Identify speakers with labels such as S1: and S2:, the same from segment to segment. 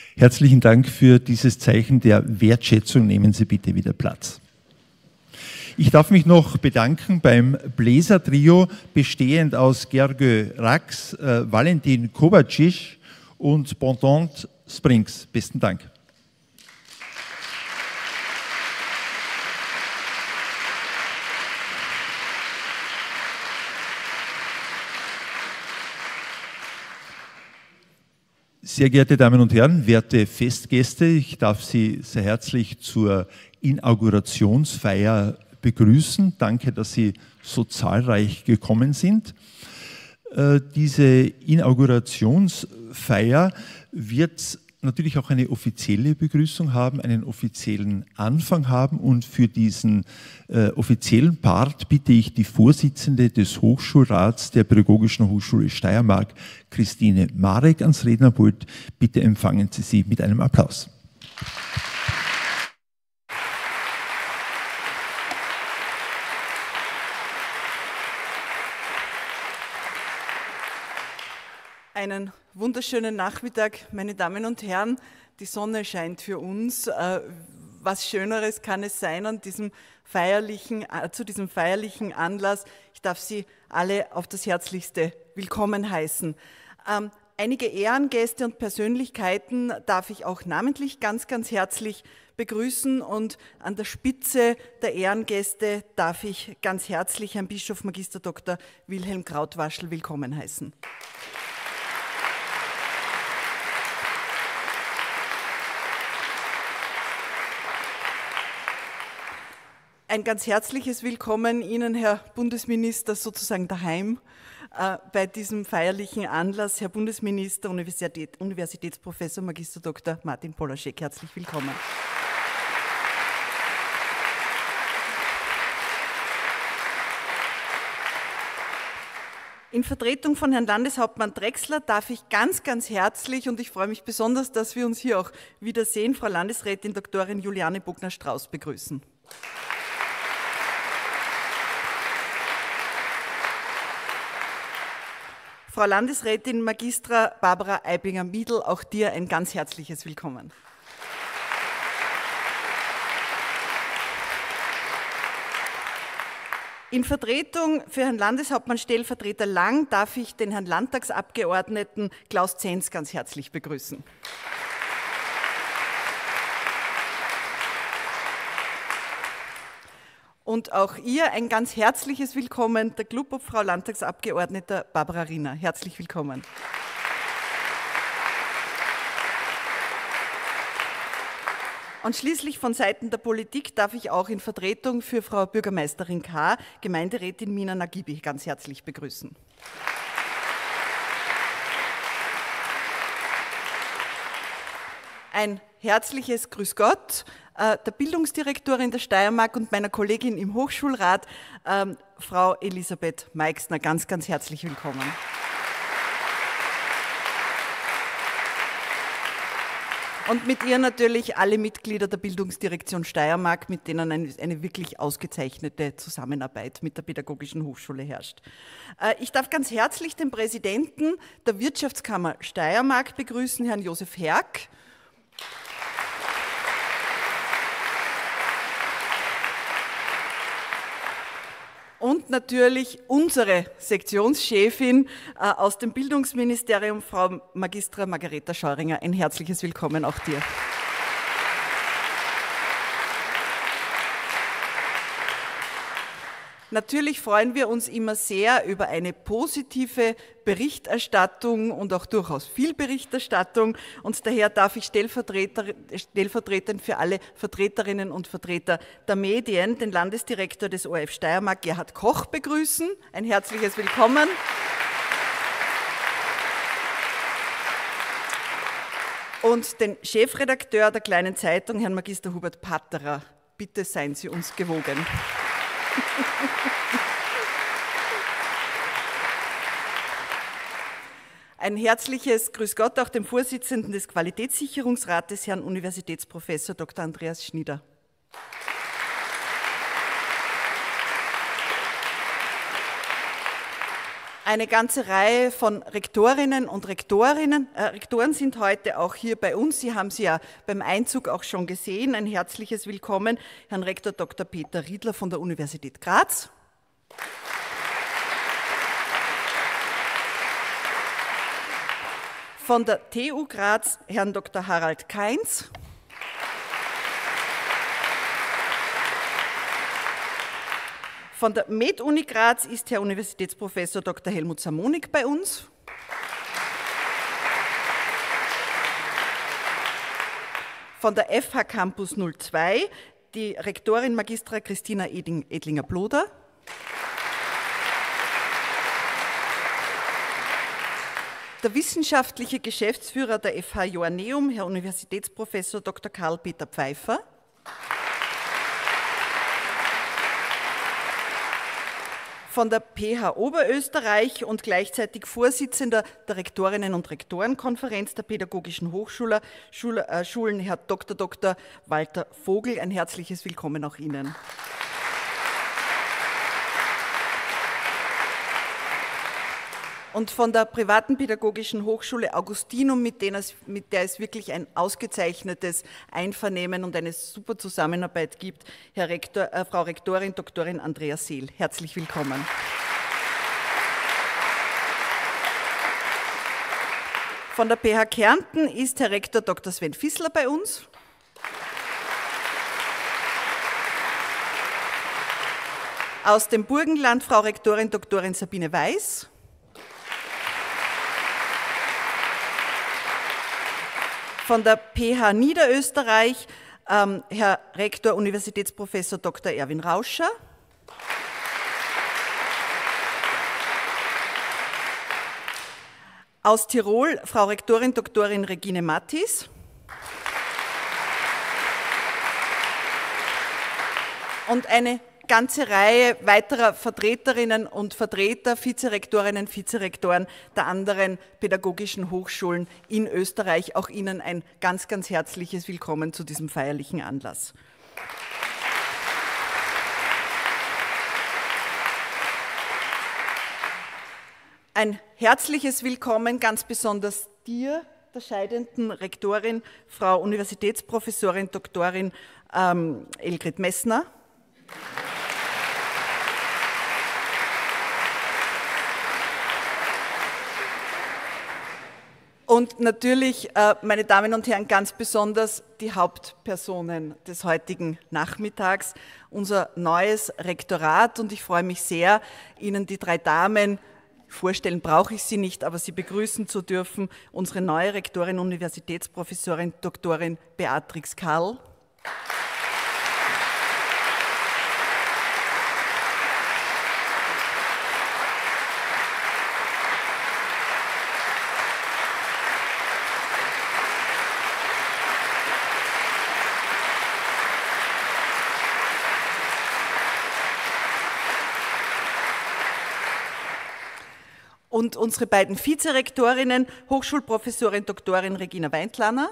S1: Herzlichen Dank für dieses Zeichen der Wertschätzung. Nehmen Sie bitte wieder Platz. Ich darf mich noch bedanken beim Bläsertrio, bestehend aus Gergő Rax, Valentin Kovacic und Bontemps Springs. Besten Dank. Sehr geehrte Damen und Herren, werte Festgäste, ich darf Sie sehr herzlich zur Inaugurationsfeier begrüßen. Danke, dass Sie so zahlreich gekommen sind. Diese Inaugurationsfeier wird natürlich auch eine offizielle Begrüßung haben, einen offiziellen Anfang haben, und für diesen offiziellen Part bitte ich die Vorsitzende des Hochschulrats der Pädagogischen Hochschule Steiermark, Christine Marek, ans Rednerpult. Bitte empfangen Sie sie mit einem Applaus.
S2: Einen wunderschönen Nachmittag, meine Damen und Herren. Die Sonne scheint für uns. Was Schöneres kann es sein an diesem zu diesem feierlichen Anlass. Ich darf Sie alle auf das Herzlichste willkommen heißen. Einige Ehrengäste und Persönlichkeiten darf ich auch namentlich ganz, ganz herzlich begrüßen, und an der Spitze der Ehrengäste darf ich ganz herzlich Herrn Bischof Magister Dr. Wilhelm Krautwaschl willkommen heißen. Ein ganz herzliches Willkommen Ihnen, Herr Bundesminister, sozusagen daheim bei diesem feierlichen Anlass. Herr Bundesminister, Universitätsprofessor Magister Dr. Martin Polaschek, herzlich willkommen. In Vertretung von Herrn Landeshauptmann Drechsler darf ich ganz, ganz herzlich, und ich freue mich besonders, dass wir uns hier auch wiedersehen, Frau Landesrätin Dr. Juliane Bogner-Strauß begrüßen. Frau Landesrätin Magistra Barbara Aibinger-Miedl, auch dir ein ganz herzliches Willkommen. In Vertretung für Herrn Landeshauptmann Stellvertreter Lang darf ich den Herrn Landtagsabgeordneten Klaus Zenz ganz herzlich begrüßen. Und auch ihr ein ganz herzliches Willkommen, der Clubobfrau Landtagsabgeordneter Barbara Riener. Herzlich willkommen. Und schließlich von Seiten der Politik darf ich auch in Vertretung für Frau Bürgermeisterin K. Gemeinderätin Mina Nagibi ganz herzlich begrüßen. Ein herzliches Grüß Gott der Bildungsdirektorin der Steiermark und meiner Kollegin im Hochschulrat, Frau Elisabeth Meixner. Ganz, ganz herzlich willkommen. Und mit ihr natürlich alle Mitglieder der Bildungsdirektion Steiermark, mit denen eine wirklich ausgezeichnete Zusammenarbeit mit der Pädagogischen Hochschule herrscht. Ich darf ganz herzlich den Präsidenten der Wirtschaftskammer Steiermark begrüßen, Herrn Josef Herk. Und natürlich unsere Sektionschefin aus dem Bildungsministerium, Frau Magistra Margareta Scheuringer. Ein herzliches Willkommen auch dir. Natürlich freuen wir uns immer sehr über eine positive Berichterstattung und auch durchaus viel Berichterstattung. Und daher darf ich stellvertretend für alle Vertreterinnen und Vertreter der Medien den Landesdirektor des ORF Steiermark, Gerhard Koch, begrüßen. Ein herzliches Willkommen. Und den Chefredakteur der Kleinen Zeitung, Herrn Magister Hubert Patterer. Bitte seien Sie uns gewogen. Ein herzliches Grüß Gott auch dem Vorsitzenden des Qualitätssicherungsrates, Herrn Universitätsprofessor Dr. Andreas Schnieder. Eine ganze Reihe von Rektorinnen und Rektoren sind heute auch hier bei uns. Sie haben sie ja beim Einzug auch schon gesehen. Ein herzliches Willkommen, Herrn Rektor Dr. Peter Riedler von der Universität Graz. Von der TU Graz Herrn Dr. Harald Kainz. Von der MedUni Graz ist Herr Universitätsprofessor Dr. Helmut Samonik bei uns. Von der FH Campus 02 die Rektorin Magistra Christina Edlinger-Bloder. Der wissenschaftliche Geschäftsführer der FH Joanneum, Herr Universitätsprofessor Dr. Karl-Peter Pfeiffer. Von der PH Oberösterreich und gleichzeitig Vorsitzender der Rektorinnen- und Rektorenkonferenz der Pädagogischen Hochschulen, Herr Dr. Walter Vogel. Ein herzliches Willkommen auch Ihnen. Und von der privaten Pädagogischen Hochschule Augustinum, mit der es wirklich ein ausgezeichnetes Einvernehmen und eine super Zusammenarbeit gibt, Frau Rektorin Dr. Andrea Seel. Herzlich willkommen. Von der PH Kärnten ist Herr Rektor Dr. Sven Fissler bei uns. Aus dem Burgenland Frau Rektorin Dr. Sabine Weiß. Von der PH Niederösterreich Herr Rektor Universitätsprofessor Dr. Erwin Rauscher. Aus Tirol Frau Rektorin Dr. Regine Mattis. Und eine ganze Reihe weiterer Vertreterinnen und Vertreter, Vizerektorinnen, Vizerektoren der anderen pädagogischen Hochschulen in Österreich. Auch Ihnen ein ganz, ganz herzliches Willkommen zu diesem feierlichen Anlass. Ein herzliches Willkommen ganz besonders dir, der scheidenden Rektorin, Frau Universitätsprofessorin Dr. Elgrid Messner. Und natürlich, meine Damen und Herren, ganz besonders die Hauptpersonen des heutigen Nachmittags, unser neues Rektorat. Und ich freue mich sehr, Ihnen die drei Damen, vorstellen brauche ich sie nicht, aber sie begrüßen zu dürfen, unsere neue Rektorin, Universitätsprofessorin Dr. Beatrix Karl. Und unsere beiden Vizerektorinnen, Hochschulprofessorin Dr. Regina Weintlaner.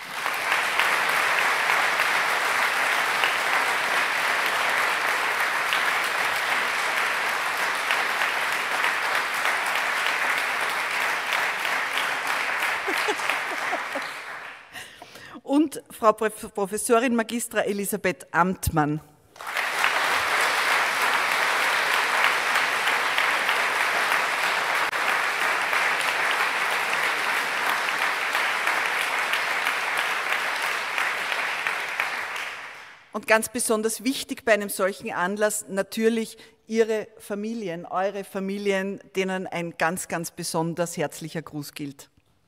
S2: Und Frau Professorin Magistra Elisabeth Amtmann. Und ganz besonders wichtig bei einem solchen Anlass natürlich Ihre Familien, eure Familien, denen ein ganz, ganz besonders herzlicher Gruß gilt.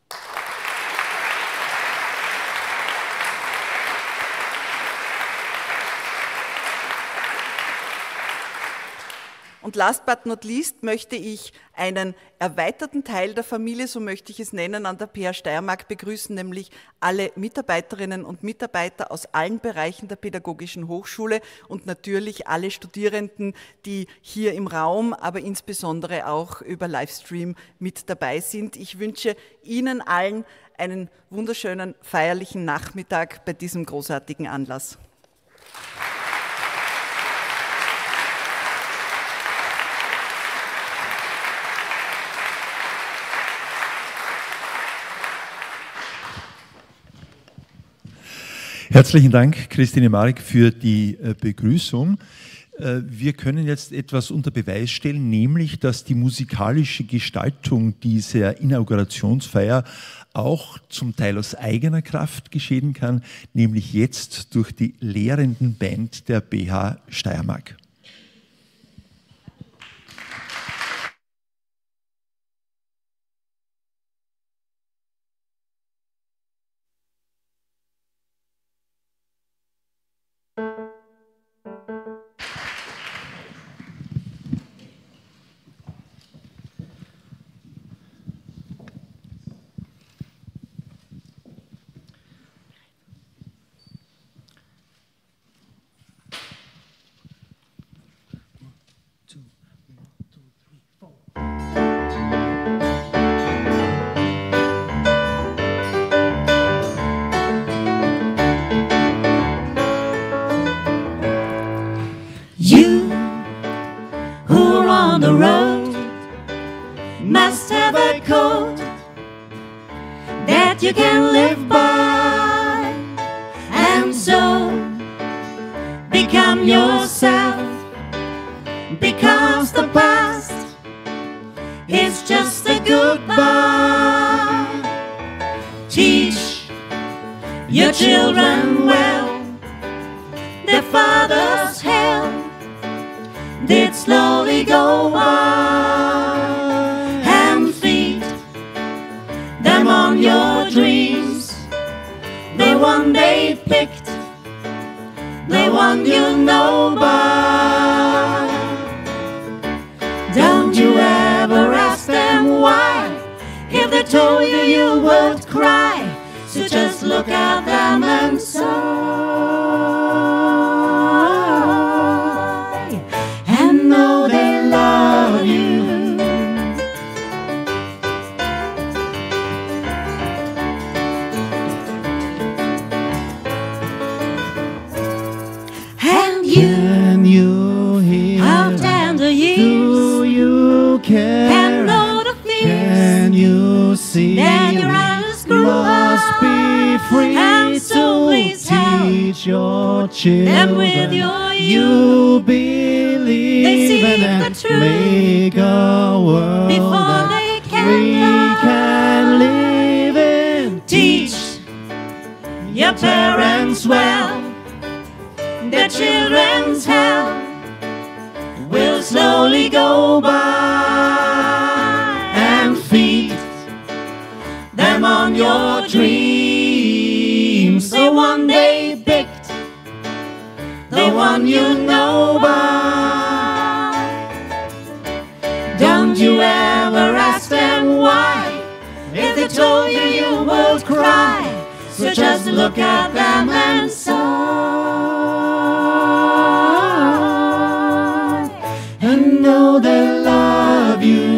S2: Und last but not least möchte ich einen erweiterten Teil der Familie, so möchte ich es nennen, an der PH Steiermark begrüßen, nämlich alle Mitarbeiterinnen und Mitarbeiter aus allen Bereichen der Pädagogischen Hochschule und natürlich alle Studierenden, die hier im Raum, aber insbesondere auch über Livestream mit dabei sind. Ich wünsche Ihnen allen einen wunderschönen feierlichen Nachmittag bei diesem großartigen Anlass.
S1: Herzlichen Dank, Christine Marek, für die Begrüßung. Wir können jetzt etwas unter Beweis stellen, nämlich, dass die musikalische Gestaltung dieser Inaugurationsfeier auch zum Teil aus eigener Kraft geschehen kann, nämlich jetzt durch die lehrenden Band der BH Steiermark.
S3: You who are on the road must have a code that you can live by, and so become yourself, because the past is just a goodbye. Teach your children well, their father's hell did slowly go by, and feed them on your dreams. They one day picked the one you know by. Don't you ever ask them why, if they told you you would cry. So just look at them and sigh, know they love you. And you hear how tender years do you care, and know the fears. Can you see that your eyes grew must be free, and so please teach your children with your you believe they see and the truth, make a world before they can live in. Teach your parents well, their children's hell will slowly go by, and feed them on your dreams. They one day picked the one you know by. Don't you ever ask them why, if they told you you would cry. So just look at them and sigh, and know they love you.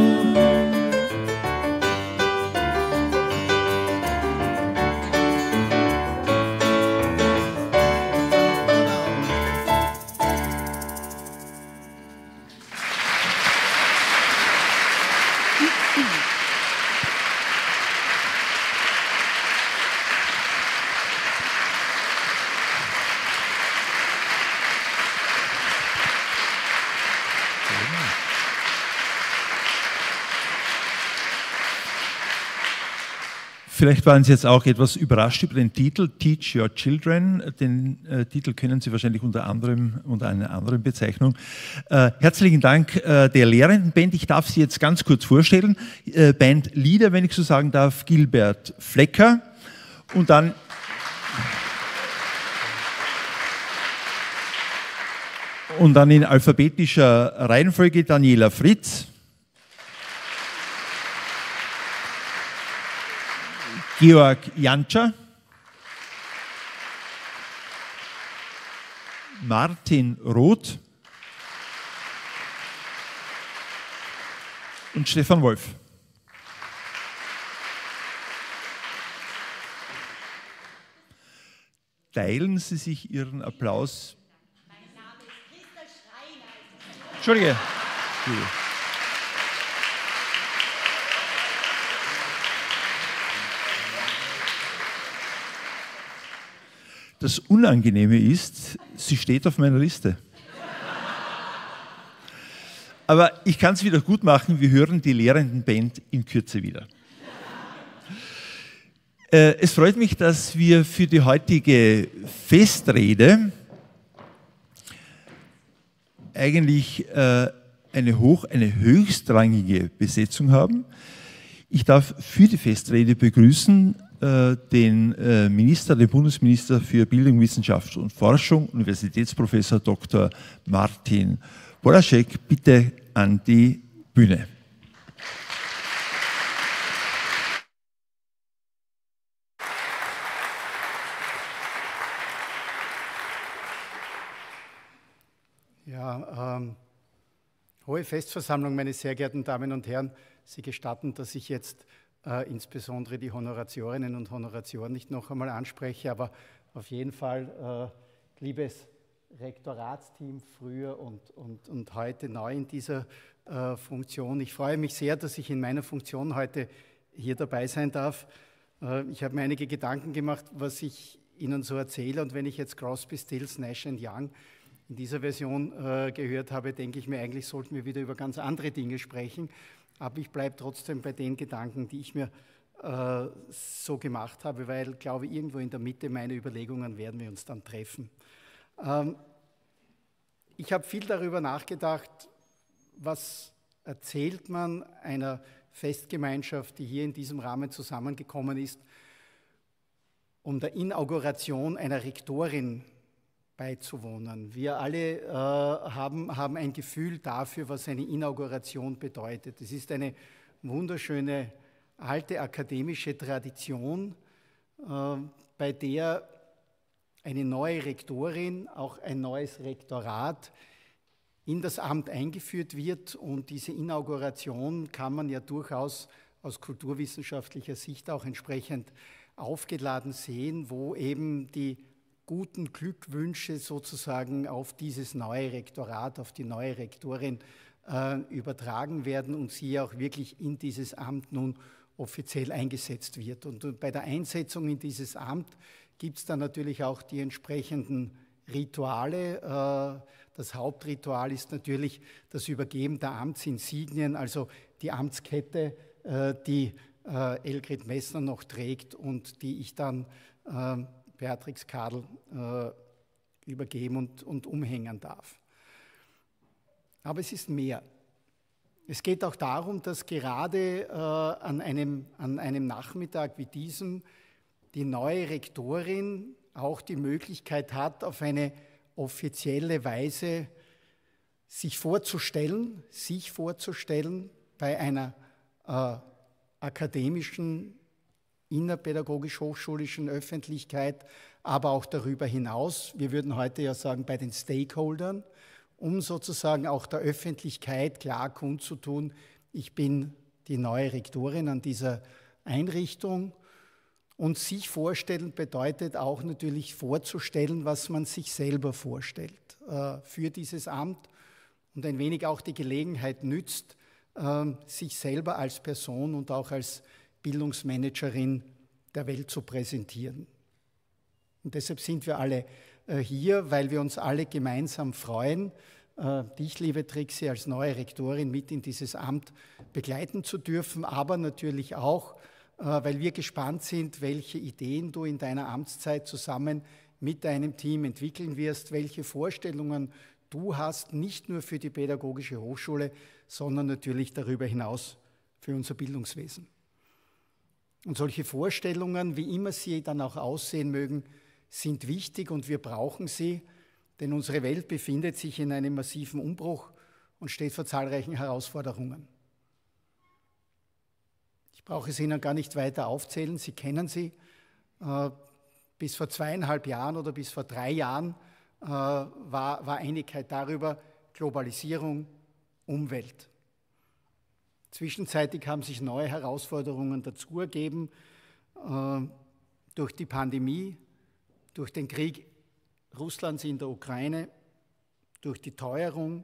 S1: Vielleicht waren Sie jetzt auch etwas überrascht über den Titel Teach Your Children. Den Titel kennen Sie wahrscheinlich unter einer anderen Bezeichnung. Herzlichen Dank der lehrenden Band. Ich darf Sie jetzt ganz kurz vorstellen. Bandleader, wenn ich so sagen darf, Gilbert Flecker. Und dann in alphabetischer Reihenfolge Daniela Fritz, Georg Jantscher, Martin Roth und Stefan Wolf. Teilen Sie sich Ihren Applaus.
S4: Mein Name ist Christa Steiner.
S1: Entschuldige. Das Unangenehme ist, sie steht auf meiner Liste. Aber ich kann es wieder gut machen, wir hören die Lehrendenband in Kürze wieder. Es freut mich, dass wir für die heutige Festrede eigentlich eine höchstrangige Besetzung haben. Ich darf für die Festrede begrüßen den den Bundesminister für Bildung, Wissenschaft und Forschung, Universitätsprofessor Dr. Martin Bollaschek, bitte an die Bühne.
S5: Ja, hohe Festversammlung, meine sehr geehrten Damen und Herren, Sie gestatten, dass ich jetzt insbesondere die Honoratiorinnen und Honoratioren nicht noch einmal anspreche, aber auf jeden Fall, liebes Rektoratsteam früher und heute neu in dieser Funktion. Ich freue mich sehr, dass ich in meiner Funktion heute hier dabei sein darf. Ich habe mir einige Gedanken gemacht, was ich Ihnen so erzähle, und wenn ich jetzt Crosby, Stills, Nash & Young in dieser Version gehört habe, denke ich mir, eigentlich sollten wir wieder über ganz andere Dinge sprechen. Aber ich bleibe trotzdem bei den Gedanken, die ich mir so gemacht habe, weil, glaube ich, irgendwo in der Mitte meiner Überlegungen werden wir uns dann treffen. Ich habe viel darüber nachgedacht, was erzählt man einer Festgemeinschaft, die hier in diesem Rahmen zusammengekommen ist, um der Inauguration einer Rektorin beizuwohnen. Wir alle haben ein Gefühl dafür, was eine Inauguration bedeutet. Es ist eine wunderschöne alte akademische Tradition, bei der eine neue Rektorin, auch ein neues Rektorat in das Amt eingeführt wird, und diese Inauguration kann man ja durchaus aus kulturwissenschaftlicher Sicht auch entsprechend aufgeladen sehen, wo eben die guten Glückwünsche sozusagen auf dieses neue Rektorat, auf die neue Rektorin übertragen werden und sie auch wirklich in dieses Amt nun offiziell eingesetzt wird. Und bei der Einsetzung in dieses Amt gibt es dann natürlich auch die entsprechenden Rituale. Das Hauptritual ist natürlich das Übergeben der Amtsinsignien, also die Amtskette, die Elgrid Messner noch trägt und die ich dann Beatrix Kadel übergeben und umhängen darf. Aber es ist mehr. Es geht auch darum, dass gerade an einem Nachmittag wie diesem die neue Rektorin auch die Möglichkeit hat, auf eine offizielle Weise sich vorzustellen bei einer akademischen, innerpädagogisch-hochschulischen Öffentlichkeit, aber auch darüber hinaus, wir würden heute ja sagen, bei den Stakeholdern, um sozusagen auch der Öffentlichkeit klar kundzutun, ich bin die neue Rektorin an dieser Einrichtung. Und sich vorstellen bedeutet auch natürlich vorzustellen, was man sich selber vorstellt für dieses Amt und ein wenig auch die Gelegenheit nützt, sich selber als Person und auch als Bildungsmanagerin der Welt zu präsentieren. Und deshalb sind wir alle hier, weil wir uns alle gemeinsam freuen, dich, liebe Trixi, als neue Rektorin mit in dieses Amt begleiten zu dürfen, aber natürlich auch, weil wir gespannt sind, welche Ideen du in deiner Amtszeit zusammen mit deinem Team entwickeln wirst, welche Vorstellungen du hast, nicht nur für die Pädagogische Hochschule, sondern natürlich darüber hinaus für unser Bildungswesen. Und solche Vorstellungen, wie immer sie dann auch aussehen mögen, sind wichtig und wir brauchen sie, denn unsere Welt befindet sich in einem massiven Umbruch und steht vor zahlreichen Herausforderungen. Ich brauche es Ihnen gar nicht weiter aufzählen, Sie kennen sie. Bis vor 2,5 Jahren oder bis vor 3 Jahren war Einigkeit darüber, Globalisierung, Umwelt. Zwischenzeitlich haben sich neue Herausforderungen dazu ergeben, durch die Pandemie, durch den Krieg Russlands in der Ukraine, durch die Teuerung.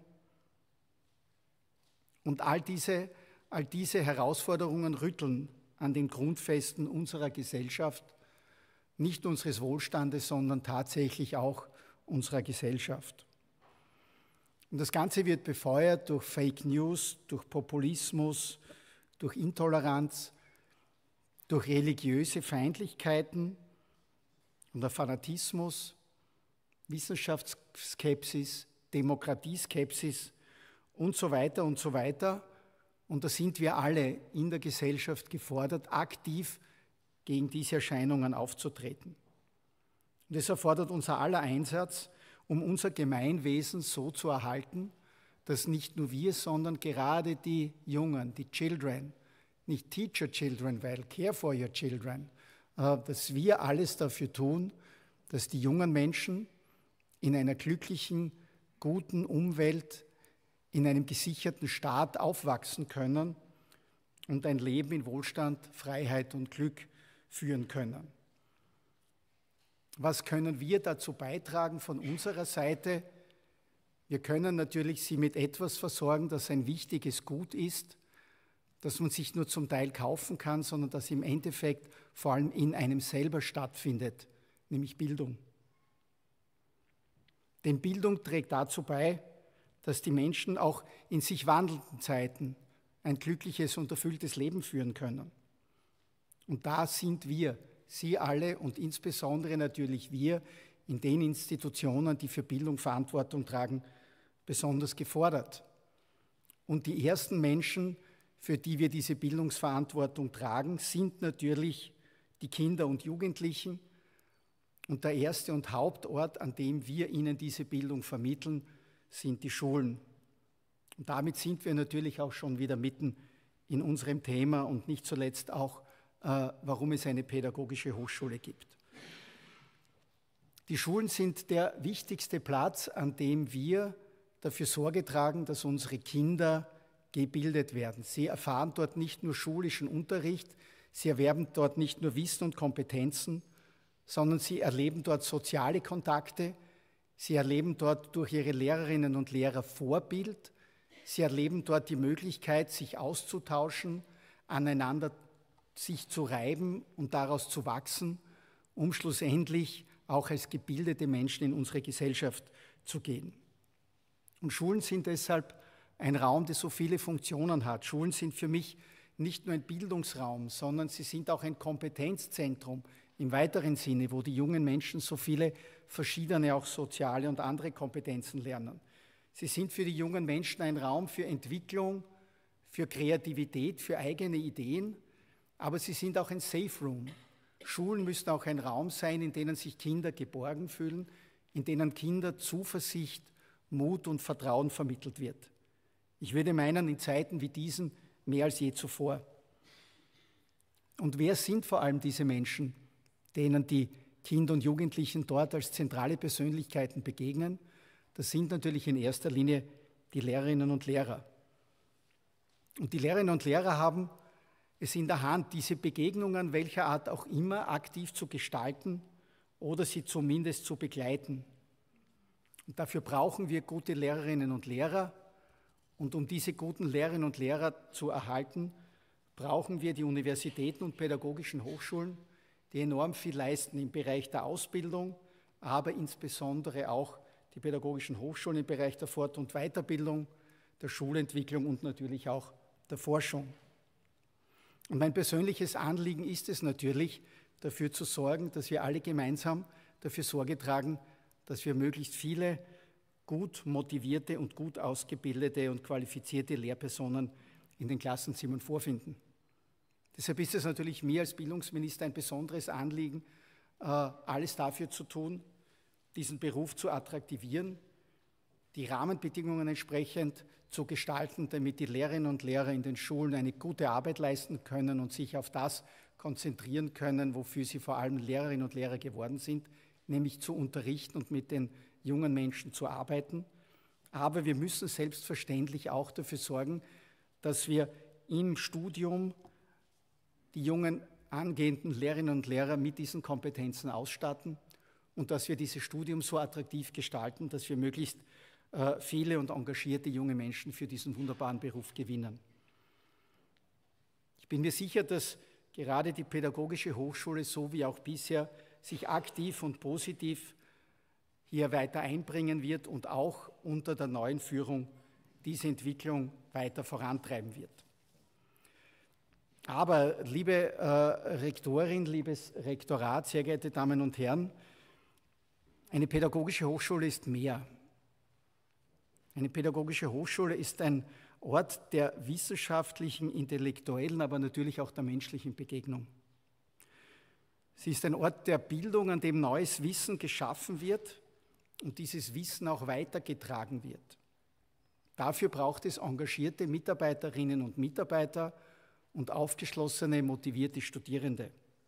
S5: Und all diese Herausforderungen rütteln an den Grundfesten unserer Gesellschaft, nicht unseres Wohlstandes, sondern tatsächlich auch unserer Gesellschaft. Und das Ganze wird befeuert durch Fake News, durch Populismus, durch Intoleranz, durch religiöse Feindlichkeiten und der Fanatismus, Wissenschaftsskepsis, Demokratieskepsis und so weiter und so weiter. Und da sind wir alle in der Gesellschaft gefordert, aktiv gegen diese Erscheinungen aufzutreten. Und es erfordert unser aller Einsatz, um unser Gemeinwesen so zu erhalten, dass nicht nur wir, sondern gerade die Jungen, die Children, nicht Teach your children well, care for your children, dass wir alles dafür tun, dass die jungen Menschen in einer glücklichen, guten Umwelt, in einem gesicherten Staat aufwachsen können und ein Leben in Wohlstand, Freiheit und Glück führen können. Was können wir dazu beitragen von unserer Seite? Wir können natürlich sie mit etwas versorgen, das ein wichtiges Gut ist, das man sich nur zum Teil kaufen kann, sondern das im Endeffekt vor allem in einem selber stattfindet, nämlich Bildung. Denn Bildung trägt dazu bei, dass die Menschen auch in sich wandelnden Zeiten ein glückliches und erfülltes Leben führen können. Und da sind wir, Sie alle und insbesondere natürlich wir in den Institutionen, die für Bildung Verantwortung tragen, besonders gefordert. Und die ersten Menschen, für die wir diese Bildungsverantwortung tragen, sind natürlich die Kinder und Jugendlichen. Und der erste und Hauptort, an dem wir ihnen diese Bildung vermitteln, sind die Schulen. Und damit sind wir natürlich auch schon wieder mitten in unserem Thema und nicht zuletzt auch, warum es eine pädagogische Hochschule gibt. Die Schulen sind der wichtigste Platz, an dem wir dafür Sorge tragen, dass unsere Kinder gebildet werden. Sie erfahren dort nicht nur schulischen Unterricht, sie erwerben dort nicht nur Wissen und Kompetenzen, sondern sie erleben dort soziale Kontakte, sie erleben dort durch ihre Lehrerinnen und Lehrer Vorbild, sie erleben dort die Möglichkeit, sich auszutauschen, aneinander sich zu reiben und daraus zu wachsen, um schlussendlich auch als gebildete Menschen in unsere Gesellschaft zu gehen. Und Schulen sind deshalb ein Raum, der so viele Funktionen hat. Schulen sind für mich nicht nur ein Bildungsraum, sondern sie sind auch ein Kompetenzzentrum im weiteren Sinne, wo die jungen Menschen so viele verschiedene, auch soziale und andere Kompetenzen lernen. Sie sind für die jungen Menschen ein Raum für Entwicklung, für Kreativität, für eigene Ideen, aber sie sind auch ein Safe Room. Schulen müssen auch ein Raum sein, in denen sich Kinder geborgen fühlen, in denen Kinder Zuversicht, Mut und Vertrauen vermittelt wird. Ich würde meinen, in Zeiten wie diesen mehr als je zuvor. Und wer sind vor allem diese Menschen, denen die Kinder und Jugendlichen dort als zentrale Persönlichkeiten begegnen? Das sind natürlich in erster Linie die Lehrerinnen und Lehrer. Und die Lehrerinnen und Lehrer haben es in der Hand, diese Begegnungen welcher Art auch immer aktiv zu gestalten oder sie zumindest zu begleiten. Und dafür brauchen wir gute Lehrerinnen und Lehrer. Und um diese guten Lehrerinnen und Lehrer zu erhalten, brauchen wir die Universitäten und pädagogischen Hochschulen, die enorm viel leisten im Bereich der Ausbildung, aber insbesondere auch die pädagogischen Hochschulen im Bereich der Fort- und Weiterbildung, der Schulentwicklung und natürlich auch der Forschung. Und mein persönliches Anliegen ist es natürlich, dafür zu sorgen, dass wir alle gemeinsam dafür Sorge tragen, dass wir möglichst viele gut motivierte und gut ausgebildete und qualifizierte Lehrpersonen in den Klassenzimmern vorfinden. Deshalb ist es natürlich mir als Bildungsminister ein besonderes Anliegen, alles dafür zu tun, diesen Beruf zu attraktivieren, die Rahmenbedingungen entsprechend zu gestalten, damit die Lehrerinnen und Lehrer in den Schulen eine gute Arbeit leisten können und sich auf das konzentrieren können, wofür sie vor allem Lehrerinnen und Lehrer geworden sind, nämlich zu unterrichten und mit den jungen Menschen zu arbeiten. Aber wir müssen selbstverständlich auch dafür sorgen, dass wir im Studium die jungen angehenden Lehrerinnen und Lehrer mit diesen Kompetenzen ausstatten und dass wir dieses Studium so attraktiv gestalten, dass wir möglichst viele und engagierte junge Menschen für diesen wunderbaren Beruf gewinnen. Ich bin mir sicher, dass gerade die Pädagogische Hochschule so wie auch bisher sich aktiv und positiv hier weiter einbringen wird und auch unter der neuen Führung diese Entwicklung weiter vorantreiben wird. Aber, liebe Rektorin, liebes Rektorat, sehr geehrte Damen und Herren, eine pädagogische Hochschule ist mehr. Eine pädagogische Hochschule ist ein Ort der wissenschaftlichen, intellektuellen, aber natürlich auch der menschlichen Begegnung. Sie ist ein Ort der Bildung, an dem neues Wissen geschaffen wird und dieses Wissen auch weitergetragen wird. Dafür braucht es engagierte Mitarbeiterinnen und Mitarbeiter und aufgeschlossene, motivierte Studierende.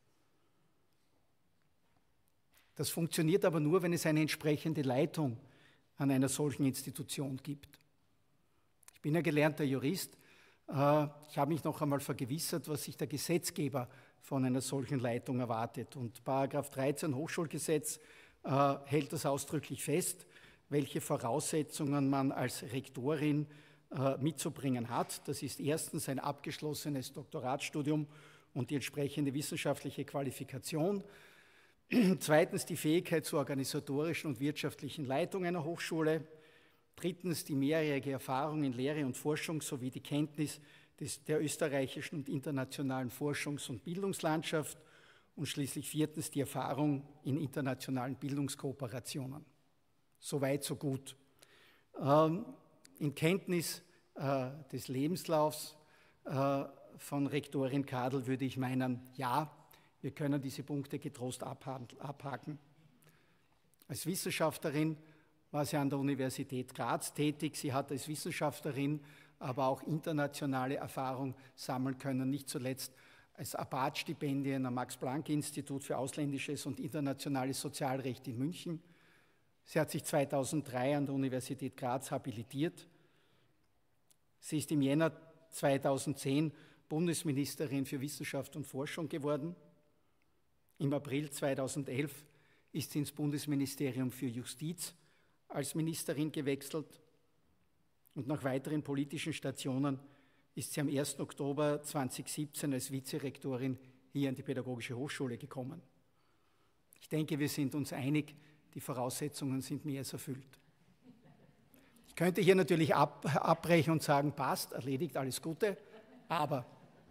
S5: Das funktioniert aber nur, wenn es eine entsprechende Leitung an einer solchen Institution gibt. Ich bin ein gelernter Jurist. Ich habe mich noch einmal vergewissert, was sich der Gesetzgeber von einer solchen Leitung erwartet. Und Paragraph 13 Hochschulgesetz hält das ausdrücklich fest, welche Voraussetzungen man als Rektorin mitzubringen hat. Das ist erstens ein abgeschlossenes Doktoratsstudium und die entsprechende wissenschaftliche Qualifikation. Zweitens die Fähigkeit zur organisatorischen und wirtschaftlichen Leitung einer Hochschule. Drittens die mehrjährige Erfahrung in Lehre und Forschung sowie die Kenntnis der österreichischen und internationalen Forschungs- und Bildungslandschaft. Und schließlich viertens die Erfahrung in internationalen Bildungskooperationen. So weit, so gut. In Kenntnis des Lebenslaufs von Rektorin Kadel würde ich meinen, ja, wir können diese Punkte getrost abhaken. Als Wissenschaftlerin war sie an der Universität Graz tätig. Sie hat als Wissenschaftlerin aber auch internationale Erfahrung sammeln können, nicht zuletzt als Abad-Stipendien am Max-Planck-Institut für ausländisches und internationales Sozialrecht in München. Sie hat sich 2003 an der Universität Graz habilitiert. Sie ist im Jänner 2010 Bundesministerin für Wissenschaft und Forschung geworden. Im April 2011 ist sie ins Bundesministerium für Justiz als Ministerin gewechselt und nach weiteren politischen Stationen ist sie am 1. Oktober 2017 als Vizerektorin hier an die Pädagogische Hochschule gekommen. Ich denke, wir sind uns einig, die Voraussetzungen sind mehr als erfüllt. Ich könnte hier natürlich abbrechen und sagen, passt, erledigt, alles Gute, aber,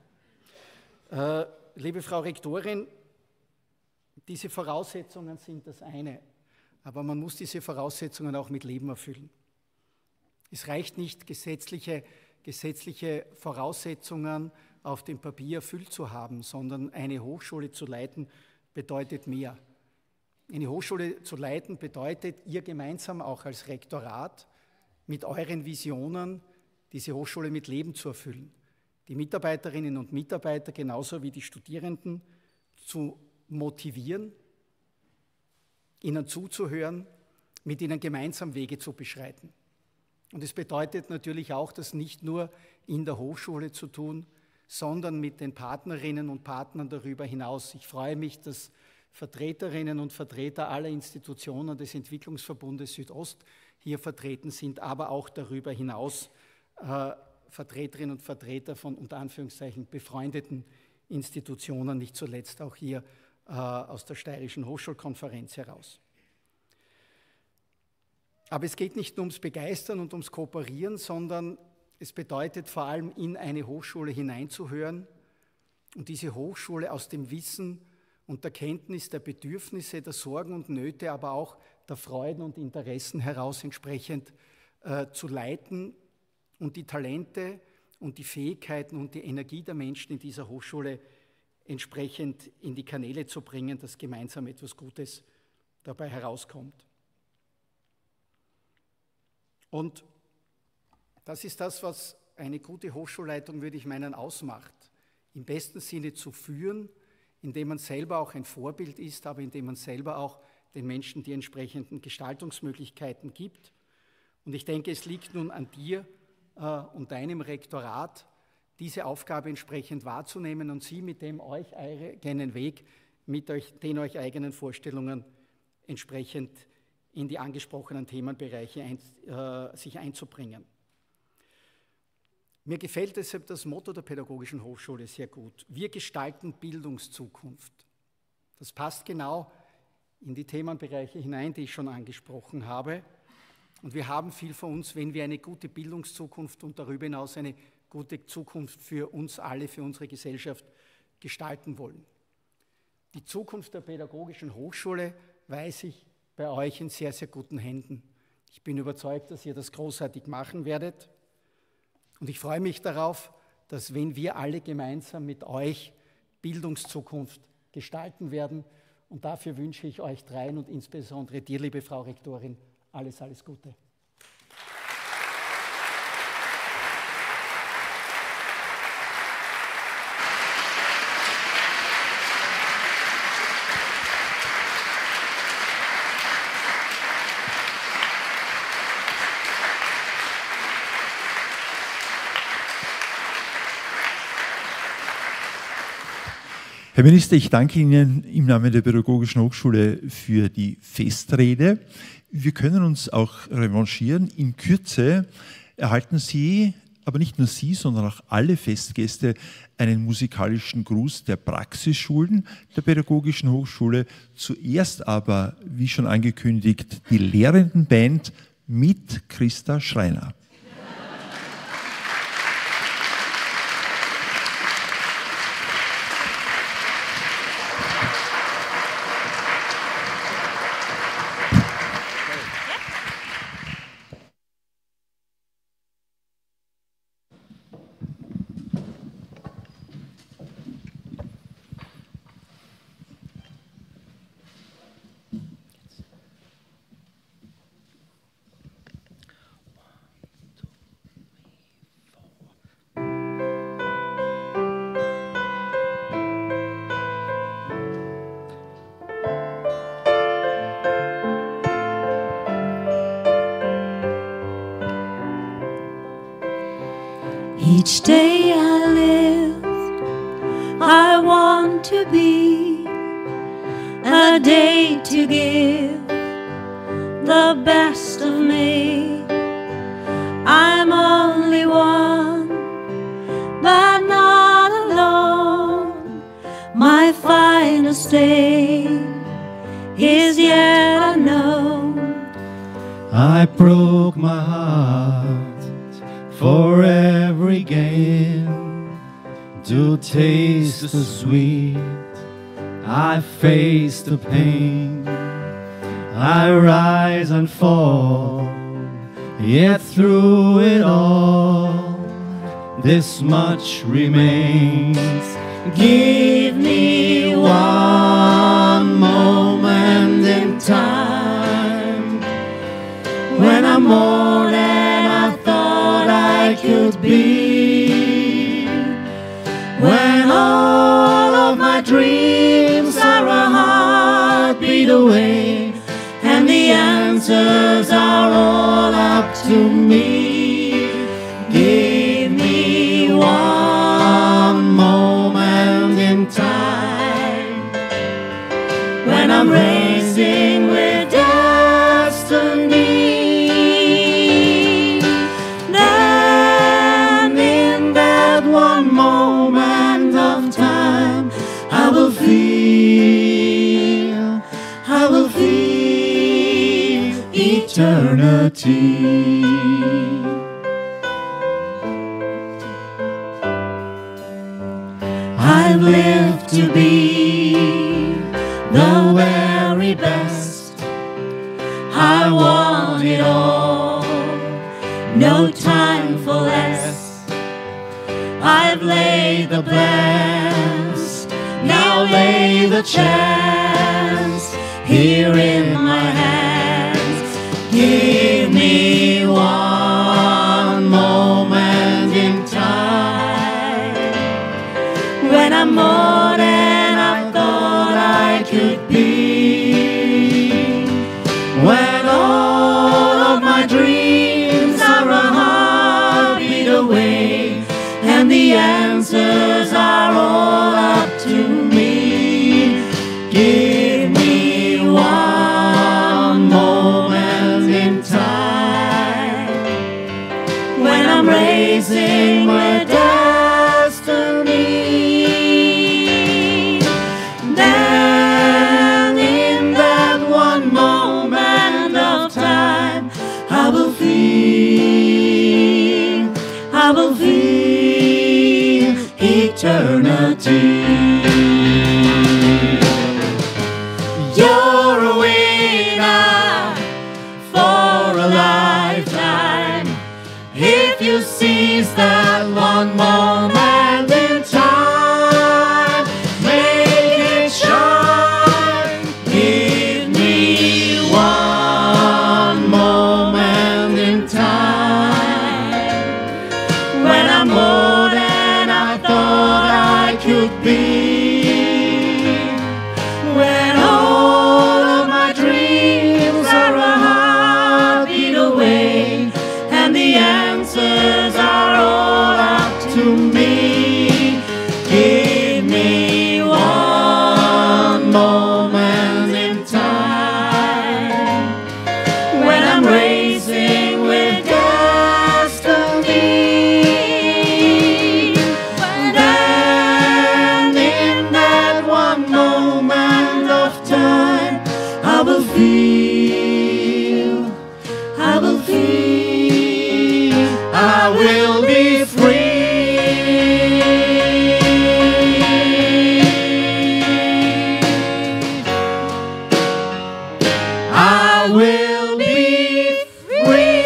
S5: liebe Frau Rektorin, diese Voraussetzungen sind das eine, aber man muss diese Voraussetzungen auch mit Leben erfüllen. Es reicht nicht, gesetzliche Voraussetzungen auf dem Papier erfüllt zu haben, sondern eine Hochschule zu leiten bedeutet mehr. Eine Hochschule zu leiten bedeutet, ihr gemeinsam auch als Rektorat mit euren Visionen diese Hochschule mit Leben zu erfüllen. Die Mitarbeiterinnen und Mitarbeiter genauso wie die Studierenden zu motivieren, ihnen zuzuhören, mit ihnen gemeinsam Wege zu beschreiten. Und es bedeutet natürlich auch, das nicht nur in der Hochschule zu tun, sondern mit den Partnerinnen und Partnern darüber hinaus. Ich freue mich, dass Vertreterinnen und Vertreter aller Institutionen des Entwicklungsverbundes Südost hier vertreten sind, aber auch darüber hinaus Vertreterinnen und Vertreter von unter Anführungszeichen befreundeten Institutionen, nicht zuletzt auch hier aus der Steirischen Hochschulkonferenz heraus. Aber es geht nicht nur ums Begeistern und ums Kooperieren, sondern es bedeutet vor allem, in eine Hochschule hineinzuhören und diese Hochschule aus dem Wissen und der Kenntnis der Bedürfnisse, der Sorgen und Nöte, aber auch der Freuden und Interessen heraus entsprechend zu leiten und die Talente und die Fähigkeiten und die Energie der Menschen in dieser Hochschule entsprechend in die Kanäle zu bringen, dass gemeinsam etwas Gutes dabei herauskommt. Und das ist das, was eine gute Hochschulleitung, würde ich meinen, ausmacht. Im besten Sinne zu führen, indem man selber auch ein Vorbild ist, aber indem man selber auch den Menschen die entsprechenden Gestaltungsmöglichkeiten gibt. Und ich denke, es liegt nun an dir und deinem Rektorat, diese Aufgabe entsprechend wahrzunehmen und sie mit dem euch eigenen Weg, mit den euch eigenen Vorstellungen entsprechend in die angesprochenen Themenbereiche sich einzubringen. Mir gefällt deshalb das Motto der Pädagogischen Hochschule sehr gut. Wir gestalten Bildungszukunft. Das passt genau in die Themenbereiche hinein, die ich schon angesprochen habe. Und wir haben viel vor uns, wenn wir eine gute Bildungszukunft und darüber hinaus eine gute Zukunft für uns alle, für unsere Gesellschaft gestalten wollen. Die Zukunft der Pädagogischen Hochschule weiß ich bei euch in sehr, sehr guten Händen. Ich bin überzeugt, dass ihr das großartig machen werdet. Und ich freue mich darauf, dass wenn wir alle gemeinsam mit euch Bildungszukunft gestalten werden. Und dafür wünsche ich euch dreien und insbesondere dir, liebe Frau Rektorin, alles, alles Gute.
S1: Herr Minister, ich danke Ihnen im Namen der Pädagogischen Hochschule für die Festrede. Wir können uns auch revanchieren. In Kürze erhalten Sie, aber nicht nur Sie, sondern auch alle Festgäste, einen musikalischen Gruß der Praxisschulen der Pädagogischen Hochschule. Zuerst aber, wie schon angekündigt, die Lehrendenband mit Christa Schreiner.
S3: Each day I live, I want to be a day to give the best of me. I'm only one, but not alone. My finest day is yet unknown.
S6: I broke my heart for every gain, to taste the sweet, I face the pain. I rise and fall, yet through it all, this much remains. Give me one moment in time, when I'm more than I thought I could be, when all of my dreams are a heartbeat away, and the answers are all up to me. Give me one moment in time, when I'm racing with destiny. Then in that one moment of time, I will feel eternity. I've lived to be the very best. I want it all, no time for less. I've laid the plans, now lay the chance here in my hands. Give me one moment in time, when I'm more than I thought I could be, when all of my dreams are a heartbeat away, and the answers are all up to me. Give me one moment in time, when I'm racing with destiny. Then in that I will feel eternity. You're a winner for a lifetime if you seize that one moment in time. Make it shine. Give me one moment in time when I'm more than I thought I could be. When all of my dreams are a heartbeat away and the answers are all up to me. Give me one moment in time when I'm racing with destiny. Then in that one moment of time, I will feel, I will feel, I will be free. I will be free.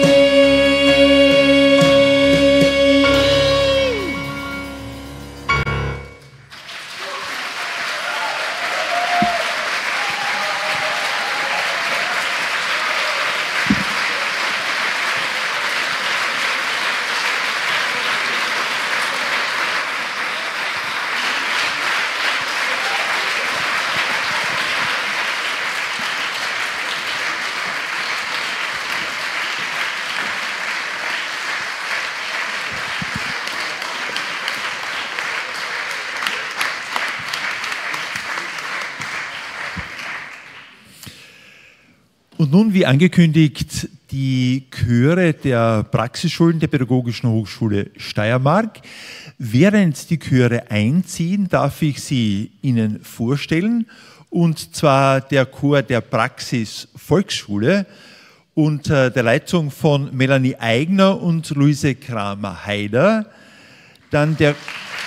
S1: Und nun, wie angekündigt, die Chöre der Praxisschulen der Pädagogischen Hochschule Steiermark. Während die Chöre einziehen, darf ich sie Ihnen vorstellen. Und zwar der Chor der Praxis Volksschule unter der Leitung von Melanie Eigner und Luise Kramer-Haider. Dann der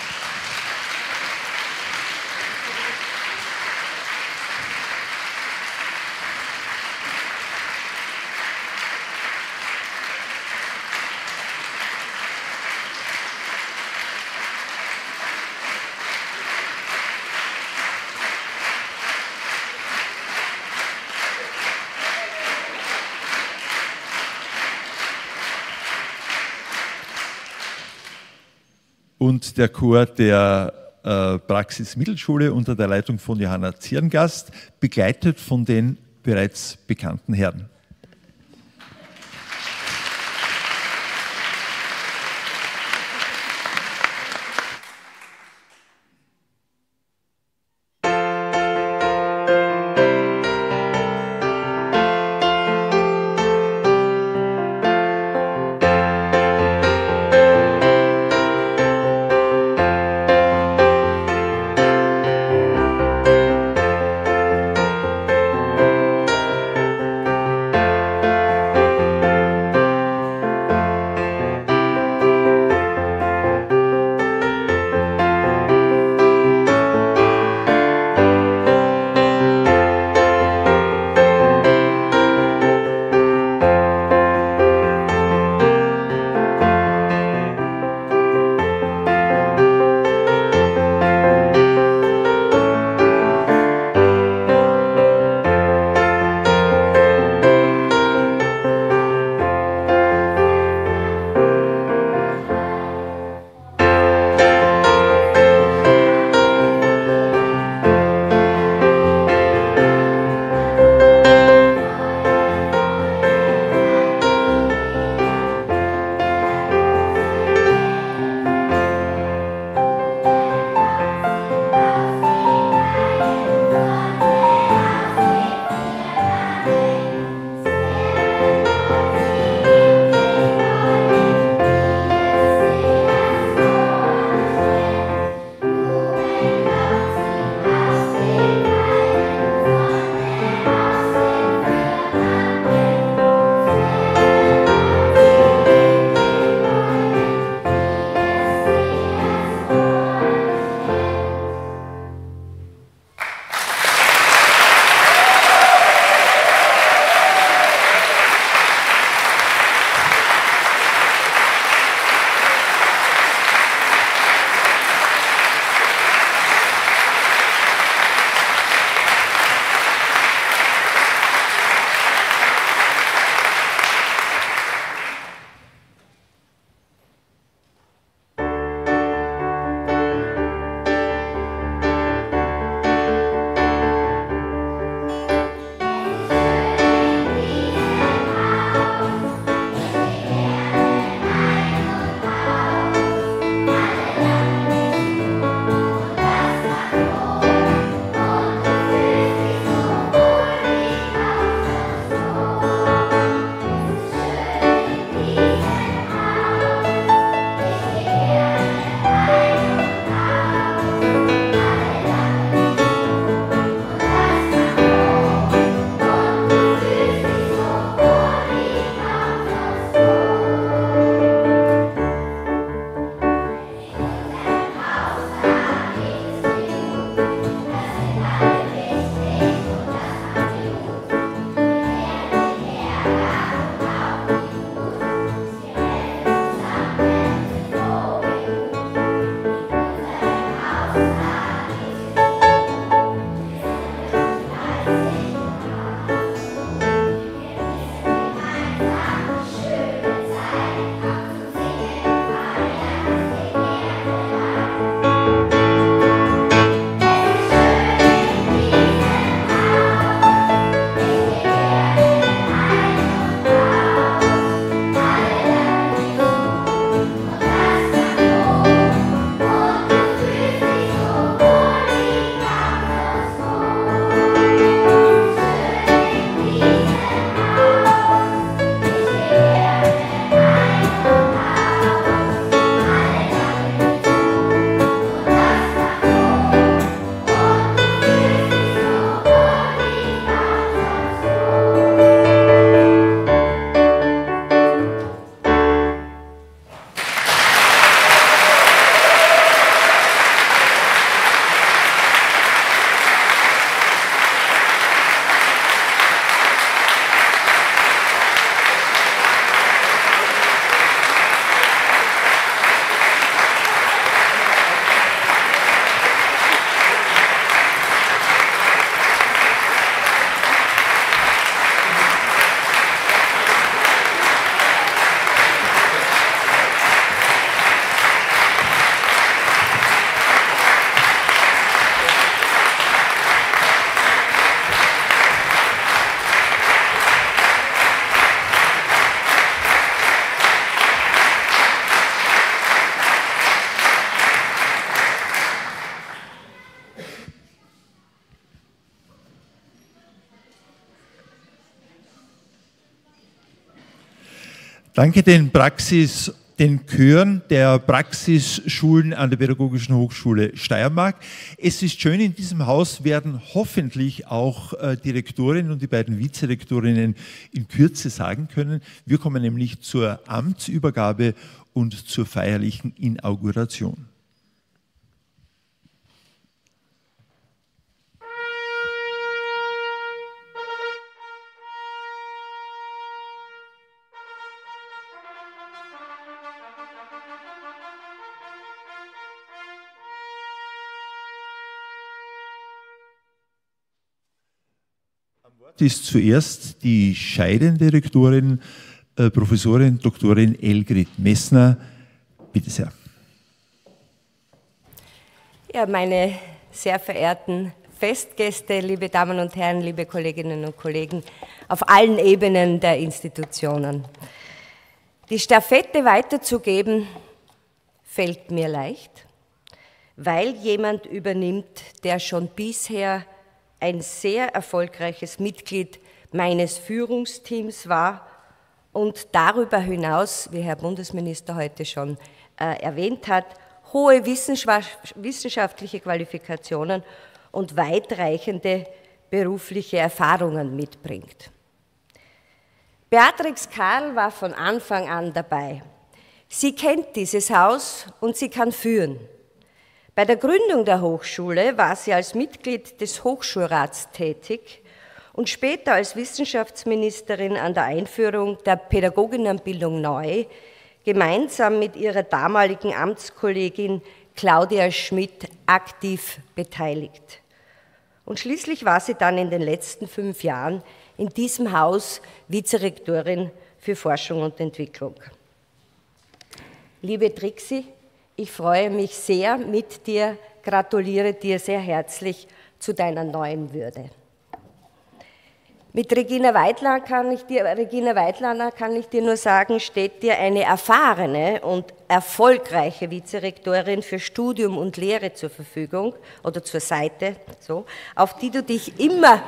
S1: und der Chor der Praxis Mittelschule unter der Leitung von Johanna Zierngast, begleitet von den bereits bekannten Herren. Danke den Chören der Praxisschulen an der Pädagogischen Hochschule Steiermark. Es ist schön, in diesem Haus werden hoffentlich auch die Rektorin und die beiden Vizerektorinnen in Kürze sagen können. Wir kommen nämlich zur Amtsübergabe und zur feierlichen Inauguration. Ist zuerst die scheidende Rektorin, Professorin Doktorin Elgrid Messner. Bitte sehr.
S7: Ja, meine sehr verehrten Festgäste, liebe Damen und Herren, liebe Kolleginnen und Kollegen auf allen Ebenen der Institutionen. Die Stafette weiterzugeben, fällt mir leicht, weil jemand übernimmt, der schon bisher ein sehr erfolgreiches Mitglied meines Führungsteams war und darüber hinaus, wie Herr Bundesminister heute schon erwähnt hat, hohe wissenschaftliche Qualifikationen und weitreichende berufliche Erfahrungen mitbringt. Beatrix Karl war von Anfang an dabei. Sie kennt dieses Haus und sie kann führen. Bei der Gründung der Hochschule war sie als Mitglied des Hochschulrats tätig und später als Wissenschaftsministerin an der Einführung der Pädagoginnenbildung neu, gemeinsam mit ihrer damaligen Amtskollegin Claudia Schmidt aktiv beteiligt. Und schließlich war sie dann in den letzten 5 Jahren in diesem Haus Vizerektorin für Forschung und Entwicklung. Liebe Trixi, ich freue mich sehr mit dir, gratuliere dir sehr herzlich zu deiner neuen Würde. Mit Regina Weidlander kann ich dir nur sagen, steht dir eine erfahrene und erfolgreiche Vizerektorin für Studium und Lehre zur Verfügung oder zur Seite, so, auf die du dich immer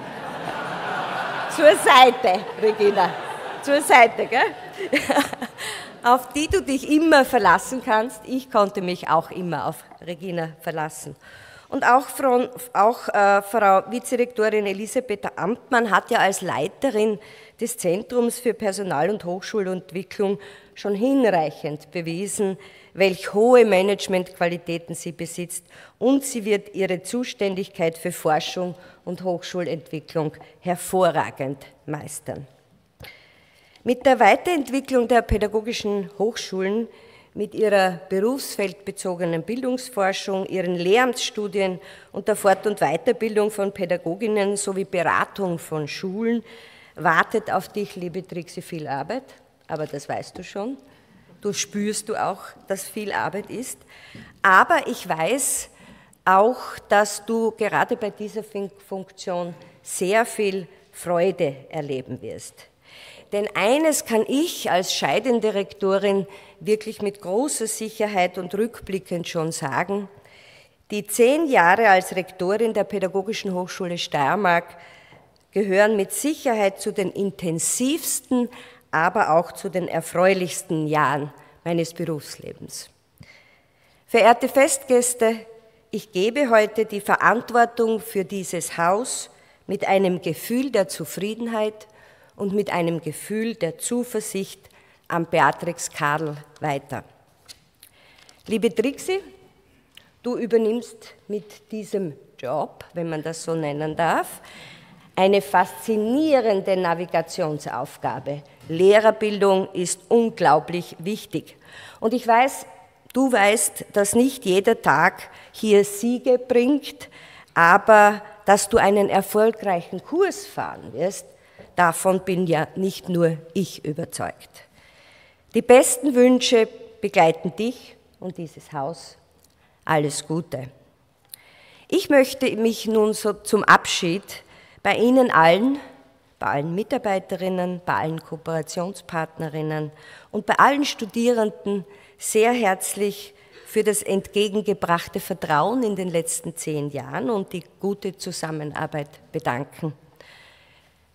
S7: zur Seite, Regina, zur Seite, gell? Auf die du dich immer verlassen kannst. Ich konnte mich auch immer auf Regina verlassen. Und auch Frau Vizerektorin Elisabeth Amtmann hat ja als Leiterin des Zentrums für Personal- und Hochschulentwicklung schon hinreichend bewiesen, welch hohe Managementqualitäten sie besitzt, und sie wird ihre Zuständigkeit für Forschung und Hochschulentwicklung hervorragend meistern. Mit der Weiterentwicklung der pädagogischen Hochschulen, mit ihrer berufsfeldbezogenen Bildungsforschung, ihren Lehramtsstudien und der Fort- und Weiterbildung von Pädagoginnen sowie Beratung von Schulen wartet auf dich, liebe Trixi, viel Arbeit, aber das weißt du schon. Du spürst auch, dass viel Arbeit ist, aber ich weiß auch, dass du gerade bei dieser Funktion sehr viel Freude erleben wirst. Denn eines kann ich als scheidende Rektorin wirklich mit großer Sicherheit und rückblickend schon sagen: Die 10 Jahre als Rektorin der Pädagogischen Hochschule Steiermark gehören mit Sicherheit zu den intensivsten, aber auch zu den erfreulichsten Jahren meines Berufslebens. Verehrte Festgäste, ich gebe heute die Verantwortung für dieses Haus mit einem Gefühl der Zufriedenheit und mit einem Gefühl der Zuversicht an Beatrix Karl weiter. Liebe Trixi, du übernimmst mit diesem Job, wenn man das so nennen darf, eine faszinierende Navigationsaufgabe. Lehrerbildung ist unglaublich wichtig. Und ich weiß, du weißt, dass nicht jeder Tag hier Siege bringt, aber dass du einen erfolgreichen Kurs fahren wirst, davon bin ja nicht nur ich überzeugt. Die besten Wünsche begleiten dich und dieses Haus. Alles Gute. Ich möchte mich nun so zum Abschied bei Ihnen allen, bei allen Mitarbeiterinnen, bei allen Kooperationspartnerinnen und bei allen Studierenden sehr herzlich für das entgegengebrachte Vertrauen in den letzten 10 Jahren und die gute Zusammenarbeit bedanken.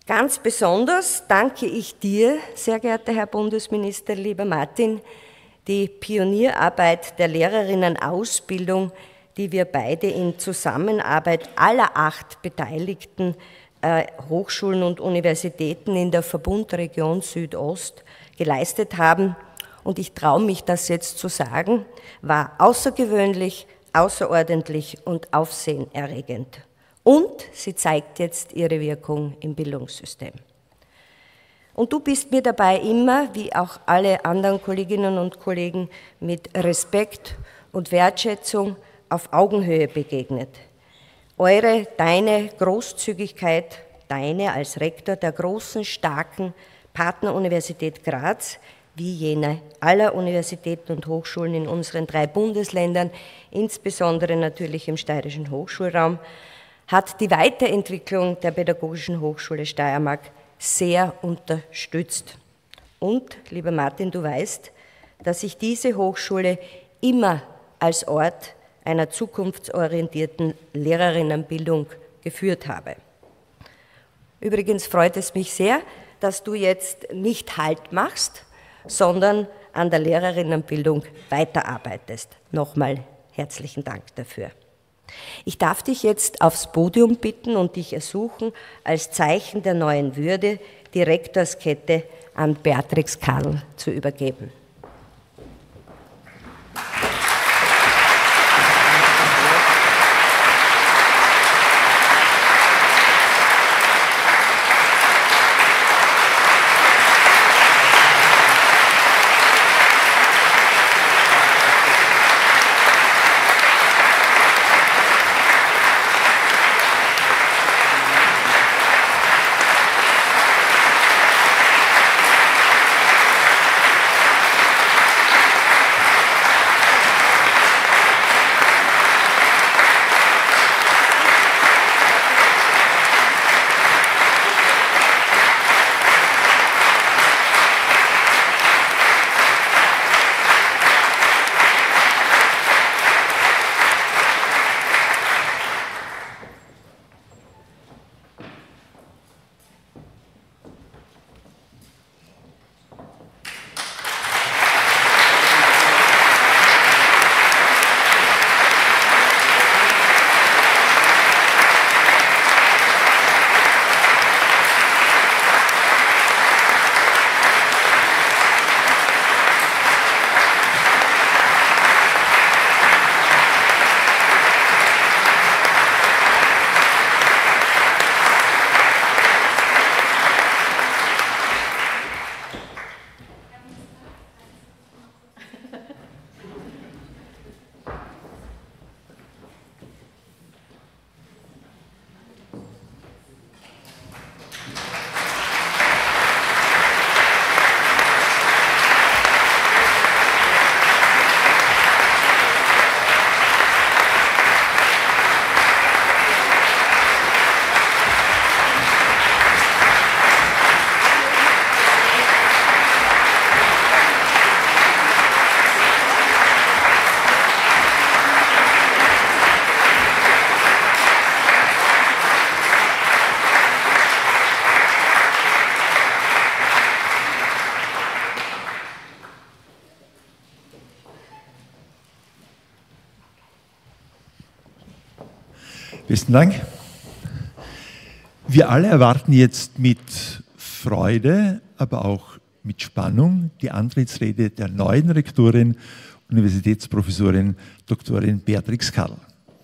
S7: Ganz besonders danke ich dir, sehr geehrter Herr Bundesminister, lieber Martin, die Pionierarbeit der Lehrerinnenausbildung, die wir beide in Zusammenarbeit aller 8 beteiligten Hochschulen und Universitäten in der Verbundregion Südost geleistet haben. Und ich traue mich, das jetzt zu sagen, war außergewöhnlich, außerordentlich und aufsehenerregend. Und sie zeigt jetzt ihre Wirkung im Bildungssystem. Und du bist mir dabei immer, wie auch alle anderen Kolleginnen und Kollegen, mit Respekt und Wertschätzung auf Augenhöhe begegnet. Deine Großzügigkeit, deine als Rektor der großen, starken Partneruniversität Graz, wie jene aller Universitäten und Hochschulen in unseren 3 Bundesländern, insbesondere natürlich im steirischen Hochschulraum, hat die Weiterentwicklung der Pädagogischen Hochschule Steiermark sehr unterstützt. Und, lieber Martin, du weißt, dass ich diese Hochschule immer als Ort einer zukunftsorientierten Lehrerinnenbildung geführt habe. Übrigens freut es mich sehr, dass du jetzt nicht Halt machst, sondern an der Lehrerinnenbildung weiterarbeitest. Nochmal herzlichen Dank dafür. Ich darf dich jetzt aufs Podium bitten und dich ersuchen, als Zeichen der neuen Würde die Rektorskette an Beatrix Karl zu übergeben.
S1: Besten Dank. Wir alle erwarten jetzt mit Freude, aber auch mit Spannung die Antrittsrede der neuen Rektorin, Universitätsprofessorin Doktorin Beatrix Karl.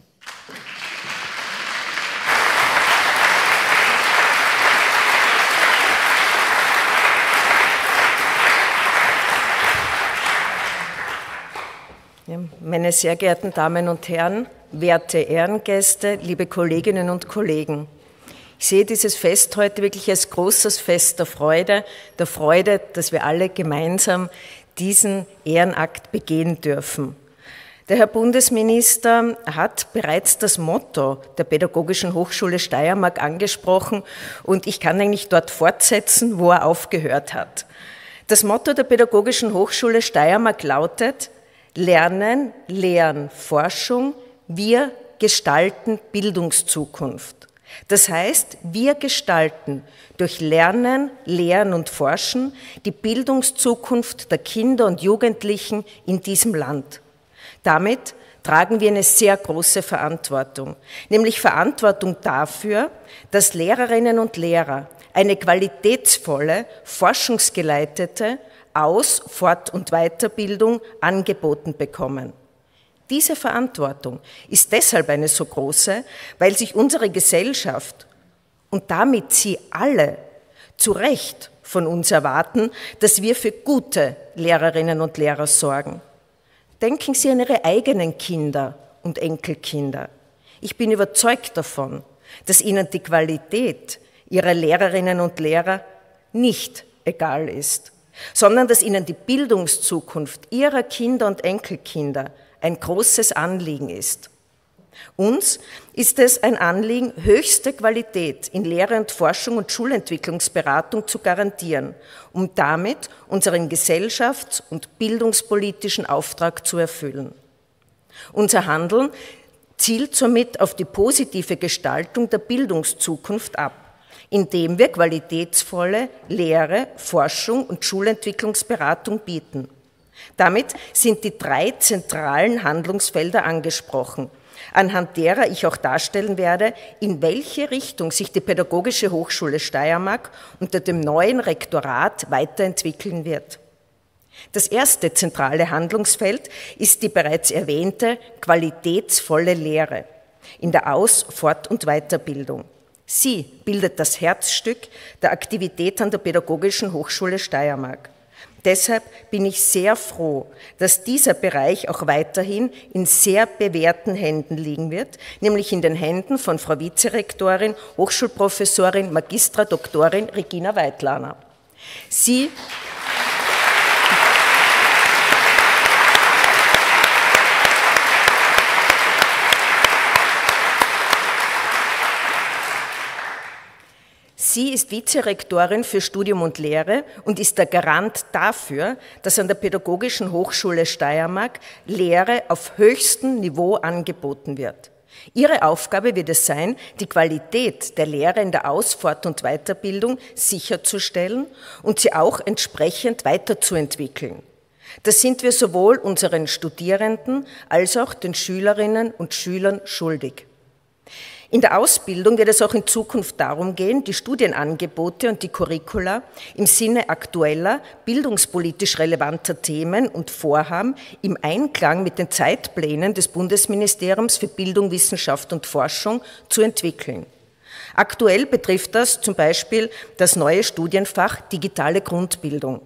S8: Meine sehr geehrten Damen und Herren, werte Ehrengäste, liebe Kolleginnen und Kollegen. Ich sehe dieses Fest heute wirklich als großes Fest der Freude, dass wir alle gemeinsam diesen Ehrenakt begehen dürfen. Der Herr Bundesminister hat bereits das Motto der Pädagogischen Hochschule Steiermark angesprochen und ich kann eigentlich dort fortsetzen, wo er aufgehört hat. Das Motto der Pädagogischen Hochschule Steiermark lautet: Lernen, Lehren, Forschung, wir gestalten Bildungszukunft. Das heißt, wir gestalten durch Lernen, Lehren und Forschen die Bildungszukunft der Kinder und Jugendlichen in diesem Land. Damit tragen wir eine sehr große Verantwortung, nämlich Verantwortung dafür, dass Lehrerinnen und Lehrer eine qualitätsvolle, forschungsgeleitete Aus-, Fort- und Weiterbildung angeboten bekommen. Diese Verantwortung ist deshalb eine so große, weil sich unsere Gesellschaft und damit Sie alle zu Recht von uns erwarten, dass wir für gute Lehrerinnen und Lehrer sorgen. Denken Sie an Ihre eigenen Kinder und Enkelkinder. Ich bin überzeugt davon, dass Ihnen die Qualität Ihrer Lehrerinnen und Lehrer nicht egal ist, sondern dass Ihnen die Bildungszukunft Ihrer Kinder und Enkelkinder ein großes Anliegen ist. Uns ist es ein Anliegen, höchste Qualität in Lehre und Forschung und Schulentwicklungsberatung zu garantieren, um damit unseren gesellschafts- und bildungspolitischen Auftrag zu erfüllen. Unser Handeln zielt somit auf die positive Gestaltung der Bildungszukunft ab, indem wir qualitätsvolle Lehre, Forschung und Schulentwicklungsberatung bieten. Damit sind die 3 zentralen Handlungsfelder angesprochen, anhand derer ich auch darstellen werde, in welche Richtung sich die Pädagogische Hochschule Steiermark unter dem neuen Rektorat weiterentwickeln wird. Das erste zentrale Handlungsfeld ist die bereits erwähnte qualitätsvolle Lehre in der Aus-, Fort- und Weiterbildung. Sie bildet das Herzstück der Aktivität an der Pädagogischen Hochschule Steiermark. Deshalb bin ich sehr froh, dass dieser Bereich auch weiterhin in sehr bewährten Händen liegen wird, nämlich in den Händen von Frau Vizerektorin, Hochschulprofessorin, Magistra Doktorin Regina Weidlaner. Sie ist Vizerektorin für Studium und Lehre und ist der Garant dafür, dass an der Pädagogischen Hochschule Steiermark Lehre auf höchstem Niveau angeboten wird. Ihre Aufgabe wird es sein, die Qualität der Lehre in der Aus-, Fort- und Weiterbildung sicherzustellen und sie auch entsprechend weiterzuentwickeln. Das sind wir sowohl unseren Studierenden als auch den Schülerinnen und Schülern schuldig. In der Ausbildung wird es auch in Zukunft darum gehen, die Studienangebote und die Curricula im Sinne aktueller, bildungspolitisch relevanter Themen und Vorhaben im Einklang mit den Zeitplänen des Bundesministeriums für Bildung, Wissenschaft und Forschung zu entwickeln. Aktuell betrifft das zum Beispiel das neue Studienfach Digitale Grundbildung.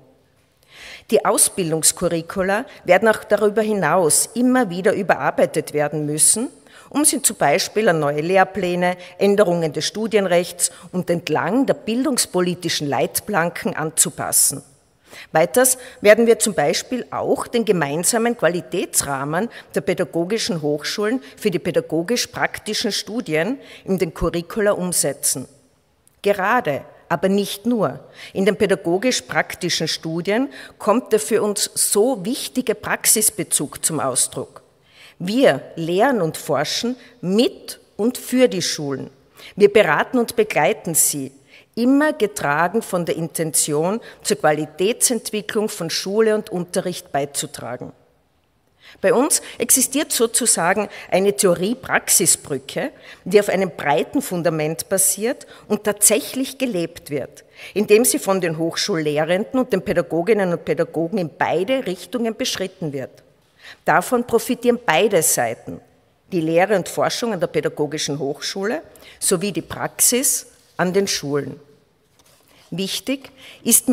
S8: Die Ausbildungscurricula werden auch darüber hinaus immer wieder überarbeitet werden müssen, um sie zum Beispiel an neue Lehrpläne, Änderungen des Studienrechts und entlang der bildungspolitischen Leitplanken anzupassen. Weiters werden wir zum Beispiel auch den gemeinsamen Qualitätsrahmen der pädagogischen Hochschulen für die pädagogisch-praktischen Studien in den Curricula umsetzen. Gerade, aber nicht nur, in den pädagogisch-praktischen Studien kommt der für uns so wichtige Praxisbezug zum Ausdruck. Wir lehren und forschen mit und für die Schulen. Wir beraten und begleiten sie, immer getragen von der Intention, zur Qualitätsentwicklung von Schule und Unterricht beizutragen. Bei uns existiert sozusagen eine Theorie-Praxis-Brücke, die auf einem breiten Fundament basiert und tatsächlich gelebt wird, indem sie von den Hochschullehrenden und den Pädagoginnen und Pädagogen in beide Richtungen beschritten wird. Davon profitieren beide Seiten, die Lehre und Forschung an der Pädagogischen Hochschule sowie die Praxis an den Schulen. Wichtig ist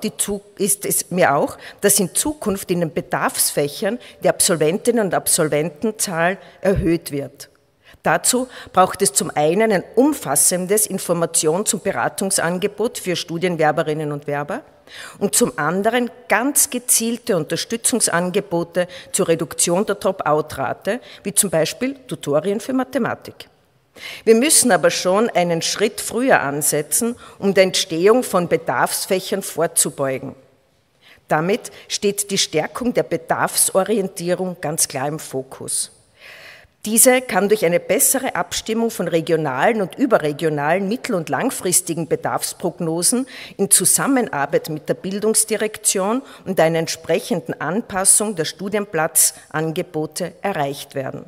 S8: es mir auch, dass in Zukunft in den Bedarfsfächern die Absolventinnen und Absolventenzahl erhöht wird. Dazu braucht es zum einen ein umfassendes Informations- und Beratungsangebot für Studienwerberinnen und Werber und zum anderen ganz gezielte Unterstützungsangebote zur Reduktion der Drop-out-Rate, wie zum Beispiel Tutorien für Mathematik. Wir müssen aber schon einen Schritt früher ansetzen, um der Entstehung von Bedarfsfächern vorzubeugen. Damit steht die Stärkung der Bedarfsorientierung ganz klar im Fokus. Diese kann durch eine bessere Abstimmung von regionalen und überregionalen mittel- und langfristigen Bedarfsprognosen in Zusammenarbeit mit der Bildungsdirektion und einer entsprechenden Anpassung der Studienplatzangebote erreicht werden.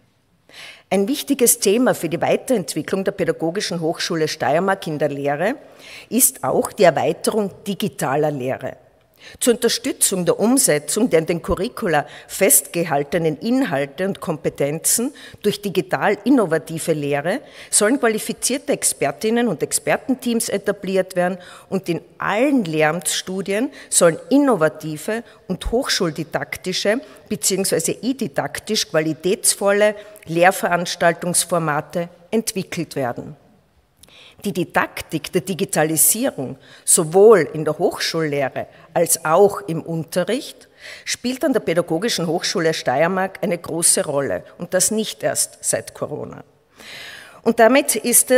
S8: Ein wichtiges Thema für die Weiterentwicklung der Pädagogischen Hochschule Steiermark in der Lehre ist auch die Erweiterung digitaler Lehre. Zur Unterstützung der Umsetzung der in den Curricula festgehaltenen Inhalte und Kompetenzen durch digital innovative Lehre sollen qualifizierte Expertinnen und Expertenteams etabliert werden und in allen Lehramtsstudien sollen innovative und hochschuldidaktische bzw. didaktisch qualitätsvolle Lehrveranstaltungsformate entwickelt werden. Die Didaktik der Digitalisierung sowohl in der Hochschullehre als auch im Unterricht spielt an der Pädagogischen Hochschule Steiermark eine große Rolle und das nicht erst seit Corona. Und damit ist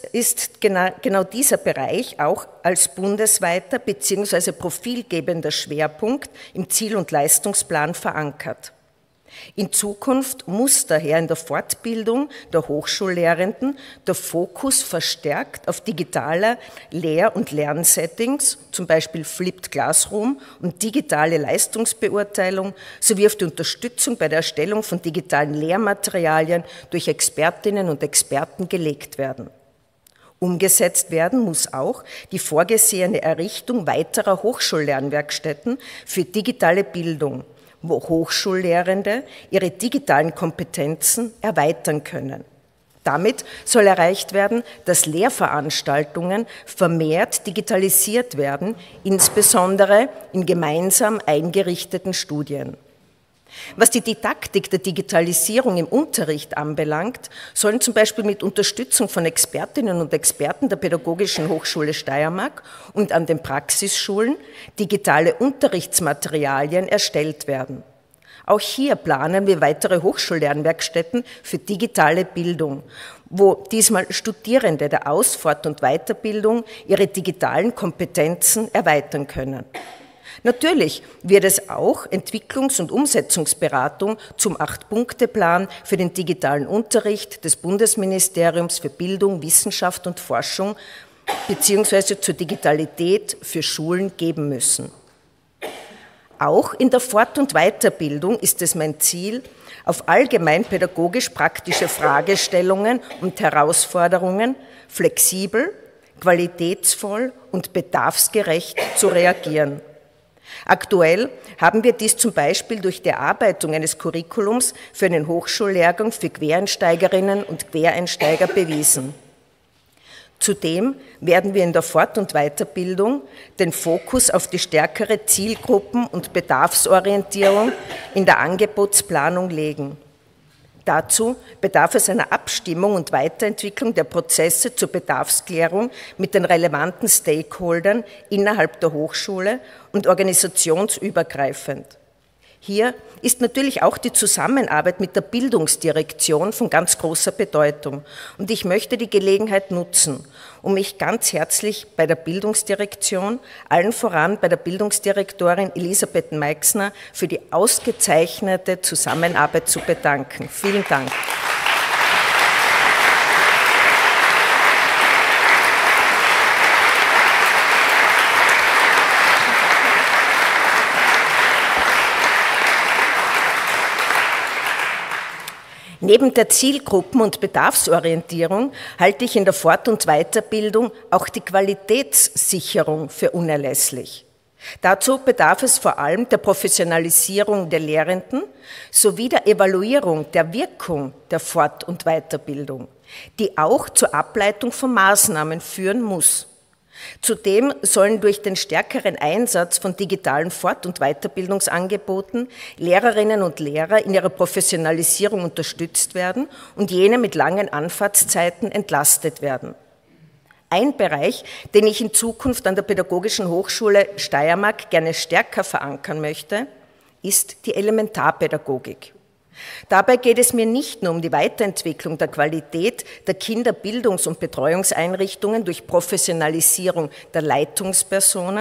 S8: genau dieser Bereich auch als bundesweiter bzw. profilgebender Schwerpunkt im Ziel- und Leistungsplan verankert. In Zukunft muss daher in der Fortbildung der Hochschullehrenden der Fokus verstärkt auf digitale Lehr- und Lernsettings, zum Beispiel Flipped Classroom und digitale Leistungsbeurteilung, sowie auf die Unterstützung bei der Erstellung von digitalen Lehrmaterialien durch Expertinnen und Experten gelegt werden. Umgesetzt werden muss auch die vorgesehene Errichtung weiterer Hochschullernwerkstätten für digitale Bildung, wo Hochschullehrende ihre digitalen Kompetenzen erweitern können. Damit soll erreicht werden, dass Lehrveranstaltungen vermehrt digitalisiert werden, insbesondere in gemeinsam eingerichteten Studien. Was die Didaktik der Digitalisierung im Unterricht anbelangt, sollen zum Beispiel mit Unterstützung von Expertinnen und Experten der Pädagogischen Hochschule Steiermark und an den Praxisschulen digitale Unterrichtsmaterialien erstellt werden. Auch hier planen wir weitere Hochschullernwerkstätten für digitale Bildung, wo diesmal Studierende der Aus-, Fort- und Weiterbildung ihre digitalen Kompetenzen erweitern können. Natürlich wird es auch Entwicklungs- und Umsetzungsberatung zum 8-Punkte-Plan für den digitalen Unterricht des Bundesministeriums für Bildung, Wissenschaft und Forschung bzw. zur Digitalität für Schulen geben müssen. Auch in der Fort- und Weiterbildung ist es mein Ziel, auf allgemein pädagogisch-praktische Fragestellungen und Herausforderungen flexibel, qualitätsvoll und bedarfsgerecht zu reagieren. Aktuell haben wir dies zum Beispiel durch die Erarbeitung eines Curriculums für einen Hochschullehrgang für Quereinsteigerinnen und Quereinsteiger bewiesen. Zudem werden wir in der Fort- und Weiterbildung den Fokus auf die stärkere Zielgruppen- und Bedarfsorientierung in der Angebotsplanung legen. Dazu bedarf es einer Abstimmung und Weiterentwicklung der Prozesse zur Bedarfsklärung mit den relevanten Stakeholdern innerhalb der Hochschule und organisationsübergreifend. Hier ist natürlich auch die Zusammenarbeit mit der Bildungsdirektion von ganz großer Bedeutung. Und ich möchte die Gelegenheit nutzen, um mich ganz herzlich bei der Bildungsdirektion, allen voran bei der Bildungsdirektorin Elisabeth Meixner, für die ausgezeichnete Zusammenarbeit zu bedanken. Vielen Dank. Neben der Zielgruppen- und Bedarfsorientierung halte ich in der Fort- und Weiterbildung auch die Qualitätssicherung für unerlässlich. Dazu bedarf es vor allem der Professionalisierung der Lehrenden sowie der Evaluierung der Wirkung der Fort- und Weiterbildung, die auch zur Ableitung von Maßnahmen führen muss. Zudem sollen durch den stärkeren Einsatz von digitalen Fort- und Weiterbildungsangeboten Lehrerinnen und Lehrer in ihrer Professionalisierung unterstützt werden und jene mit langen Anfahrtszeiten entlastet werden. Ein Bereich, den ich in Zukunft an der Pädagogischen Hochschule Steiermark gerne stärker verankern möchte, ist die Elementarpädagogik. Dabei geht es mir nicht nur um die Weiterentwicklung der Qualität der Kinderbildungs- und Betreuungseinrichtungen durch Professionalisierung der Leitungspersonen,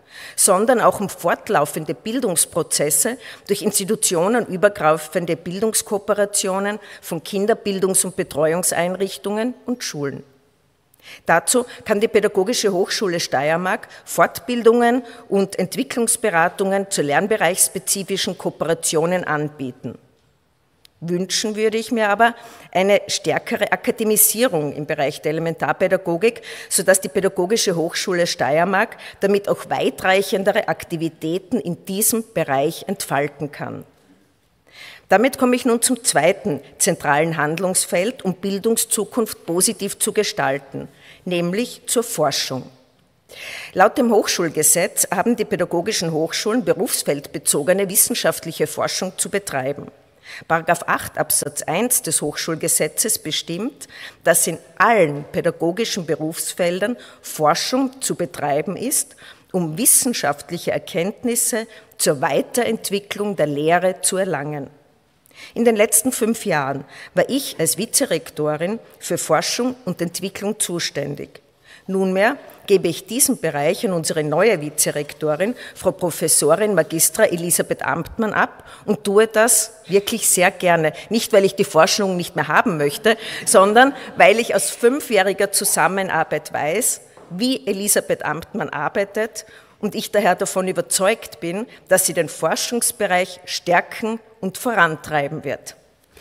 S8: sondern auch um fortlaufende Bildungsprozesse durch institutionenübergreifende Bildungskooperationen von Kinderbildungs- und Betreuungseinrichtungen und Schulen. Dazu kann die Pädagogische Hochschule Steiermark Fortbildungen und Entwicklungsberatungen zu lernbereichsspezifischen Kooperationen anbieten. Wünschen würde ich mir aber eine stärkere Akademisierung im Bereich der Elementarpädagogik, sodass die Pädagogische Hochschule Steiermark damit auch weitreichendere Aktivitäten in diesem Bereich entfalten kann. Damit komme ich nun zum zweiten zentralen Handlungsfeld, um Bildungszukunft positiv zu gestalten, nämlich zur Forschung. Laut dem Hochschulgesetz haben die pädagogischen Hochschulen berufsfeldbezogene wissenschaftliche Forschung zu betreiben. § 8 Absatz 1 des Hochschulgesetzes bestimmt, dass in allen pädagogischen Berufsfeldern Forschung zu betreiben ist, um wissenschaftliche Erkenntnisse zur Weiterentwicklung der Lehre zu erlangen. In den letzten 5 Jahren war ich als Vizerektorin für Forschung und Entwicklung zuständig. Nunmehr gebe ich diesen Bereich an unsere neue Vizerektorin, Frau Professorin Magistra Elisabeth Amtmann ab und tue das wirklich sehr gerne. Nicht, weil ich die Forschung nicht mehr haben möchte, sondern weil ich aus 5-jähriger Zusammenarbeit weiß, wie Elisabeth Amtmann arbeitet und ich daher davon überzeugt bin, dass sie den Forschungsbereich stärken und vorantreiben wird.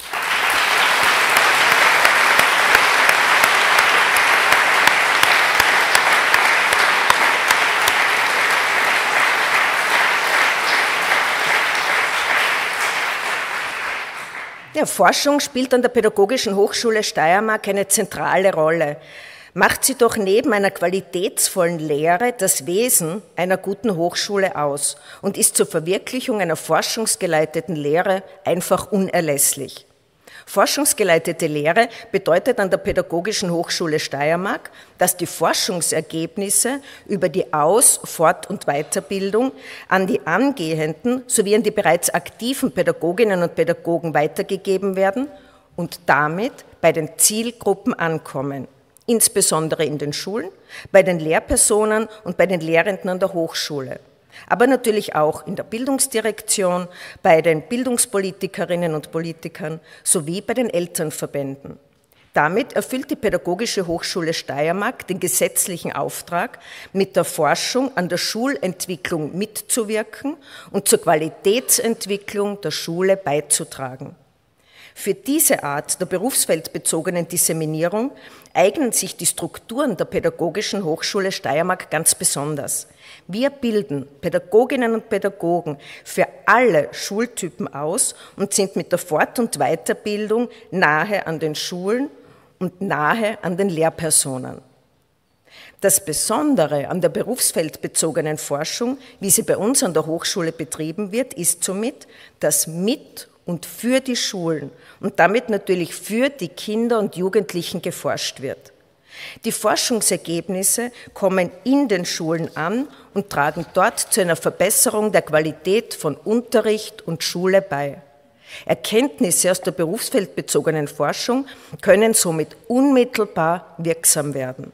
S8: Ja, Forschung spielt an der Pädagogischen Hochschule Steiermark eine zentrale Rolle. Macht sie doch neben einer qualitätsvollen Lehre das Wesen einer guten Hochschule aus und ist zur Verwirklichung einer forschungsgeleiteten Lehre einfach unerlässlich. Forschungsgeleitete Lehre bedeutet an der Pädagogischen Hochschule Steiermark, dass die Forschungsergebnisse über die Aus-, Fort- und Weiterbildung an die angehenden sowie an die bereits aktiven Pädagoginnen und Pädagogen weitergegeben werden und damit bei den Zielgruppen ankommen, insbesondere in den Schulen, bei den Lehrpersonen und bei den Lehrenden an der Hochschule. Aber natürlich auch in der Bildungsdirektion, bei den Bildungspolitikerinnen und Politikern sowie bei den Elternverbänden. Damit erfüllt die Pädagogische Hochschule Steiermark den gesetzlichen Auftrag, mit der Forschung an der Schulentwicklung mitzuwirken und zur Qualitätsentwicklung der Schule beizutragen. Für diese Art der berufsfeldbezogenen Disseminierung eignen sich die Strukturen der Pädagogischen Hochschule Steiermark ganz besonders. Wir bilden Pädagoginnen und Pädagogen für alle Schultypen aus und sind mit der Fort- und Weiterbildung nahe an den Schulen und nahe an den Lehrpersonen. Das Besondere an der berufsfeldbezogenen Forschung, wie sie bei uns an der Hochschule betrieben wird, ist somit, dass mit und für die Schulen und damit natürlich für die Kinder und Jugendlichen geforscht wird. Die Forschungsergebnisse kommen in den Schulen an und tragen dort zu einer Verbesserung der Qualität von Unterricht und Schule bei. Erkenntnisse aus der berufsfeldbezogenen Forschung können somit unmittelbar wirksam werden.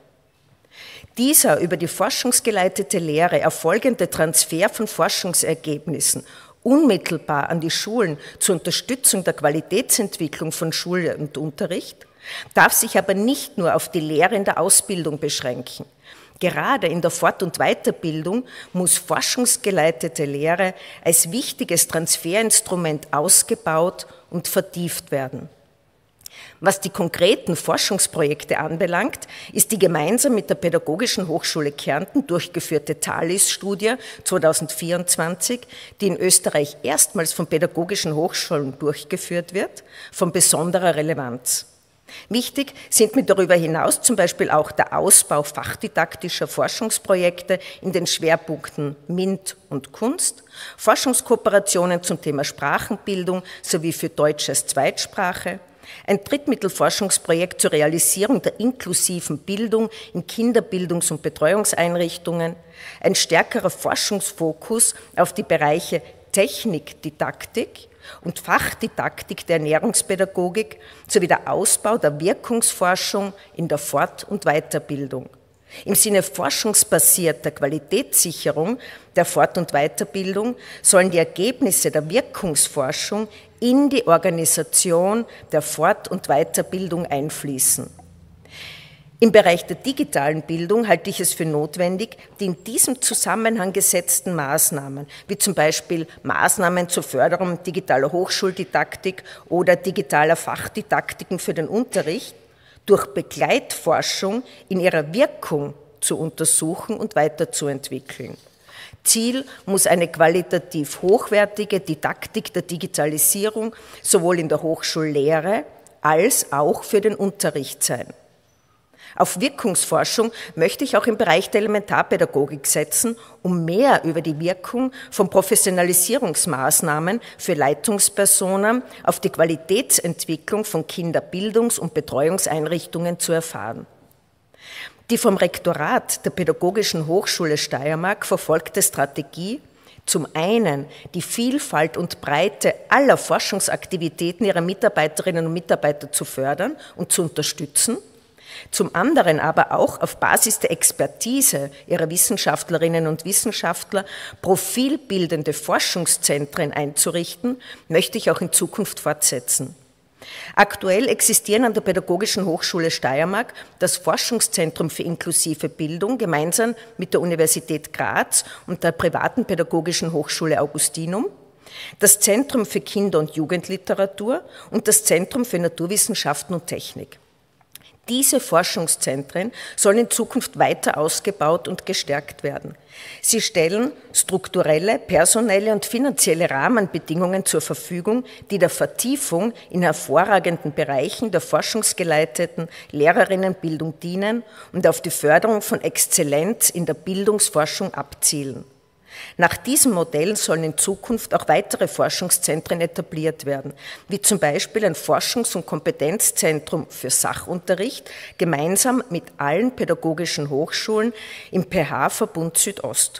S8: Dieser über die forschungsgeleitete Lehre erfolgende Transfer von Forschungsergebnissen unmittelbar an die Schulen zur Unterstützung der Qualitätsentwicklung von Schule und Unterricht darf sich aber nicht nur auf die Lehre in der Ausbildung beschränken. Gerade in der Fort- und Weiterbildung muss forschungsgeleitete Lehre als wichtiges Transferinstrument ausgebaut und vertieft werden. Was die konkreten Forschungsprojekte anbelangt, ist die gemeinsam mit der Pädagogischen Hochschule Kärnten durchgeführte TALIS-Studie 2024, die in Österreich erstmals von pädagogischen Hochschulen durchgeführt wird, von besonderer Relevanz. Wichtig sind mir darüber hinaus zum Beispiel auch der Ausbau fachdidaktischer Forschungsprojekte in den Schwerpunkten MINT und Kunst, Forschungskooperationen zum Thema Sprachenbildung sowie für Deutsch als Zweitsprache, ein Drittmittelforschungsprojekt zur Realisierung der inklusiven Bildung in Kinderbildungs- und Betreuungseinrichtungen, ein stärkerer Forschungsfokus auf die Bereiche Technikdidaktik und Fachdidaktik der Ernährungspädagogik sowie der Ausbau der Wirkungsforschung in der Fort- und Weiterbildung. Im Sinne forschungsbasierter Qualitätssicherung der Fort- und Weiterbildung sollen die Ergebnisse der Wirkungsforschung in die Organisation der Fort- und Weiterbildung einfließen. Im Bereich der digitalen Bildung halte ich es für notwendig, die in diesem Zusammenhang gesetzten Maßnahmen, wie zum Beispiel Maßnahmen zur Förderung digitaler Hochschuldidaktik oder digitaler Fachdidaktiken für den Unterricht, durch Begleitforschung in ihrer Wirkung zu untersuchen und weiterzuentwickeln. Ziel muss eine qualitativ hochwertige Didaktik der Digitalisierung sowohl in der Hochschullehre als auch für den Unterricht sein. Auf Wirkungsforschung möchte ich auch im Bereich der Elementarpädagogik setzen, um mehr über die Wirkung von Professionalisierungsmaßnahmen für Leitungspersonen auf die Qualitätsentwicklung von Kinderbildungs- und Betreuungseinrichtungen zu erfahren. Die vom Rektorat der Pädagogischen Hochschule Steiermark verfolgte Strategie, zum einen die Vielfalt und Breite aller Forschungsaktivitäten ihrer Mitarbeiterinnen und Mitarbeiter zu fördern und zu unterstützen, zum anderen aber auch auf Basis der Expertise ihrer Wissenschaftlerinnen und Wissenschaftler profilbildende Forschungszentren einzurichten, möchte ich auch in Zukunft fortsetzen. Aktuell existieren an der Pädagogischen Hochschule Steiermark das Forschungszentrum für inklusive Bildung gemeinsam mit der Universität Graz und der privaten Pädagogischen Hochschule Augustinum, das Zentrum für Kinder- und Jugendliteratur und das Zentrum für Naturwissenschaften und Technik. Diese Forschungszentren sollen in Zukunft weiter ausgebaut und gestärkt werden. Sie stellen strukturelle, personelle und finanzielle Rahmenbedingungen zur Verfügung, die der Vertiefung in hervorragenden Bereichen der forschungsgeleiteten Lehrerinnenbildung dienen und auf die Förderung von Exzellenz in der Bildungsforschung abzielen. Nach diesem Modell sollen in Zukunft auch weitere Forschungszentren etabliert werden, wie zum Beispiel ein Forschungs- und Kompetenzzentrum für Sachunterricht, gemeinsam mit allen pädagogischen Hochschulen im PH-Verbund Südost.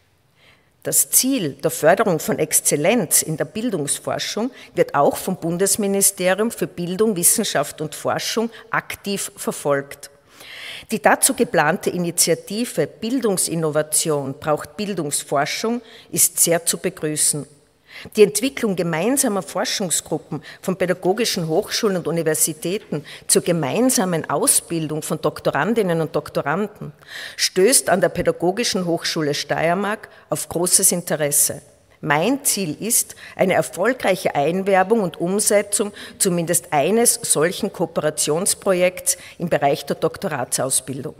S8: Das Ziel der Förderung von Exzellenz in der Bildungsforschung wird auch vom Bundesministerium für Bildung, Wissenschaft und Forschung aktiv verfolgt. Die dazu geplante Initiative Bildungsinnovation braucht Bildungsforschung ist sehr zu begrüßen. Die Entwicklung gemeinsamer Forschungsgruppen von pädagogischen Hochschulen und Universitäten zur gemeinsamen Ausbildung von Doktorandinnen und Doktoranden stößt an der Pädagogischen Hochschule Steiermark auf großes Interesse. Mein Ziel ist eine erfolgreiche Einwerbung und Umsetzung zumindest eines solchen Kooperationsprojekts im Bereich der Doktoratsausbildung.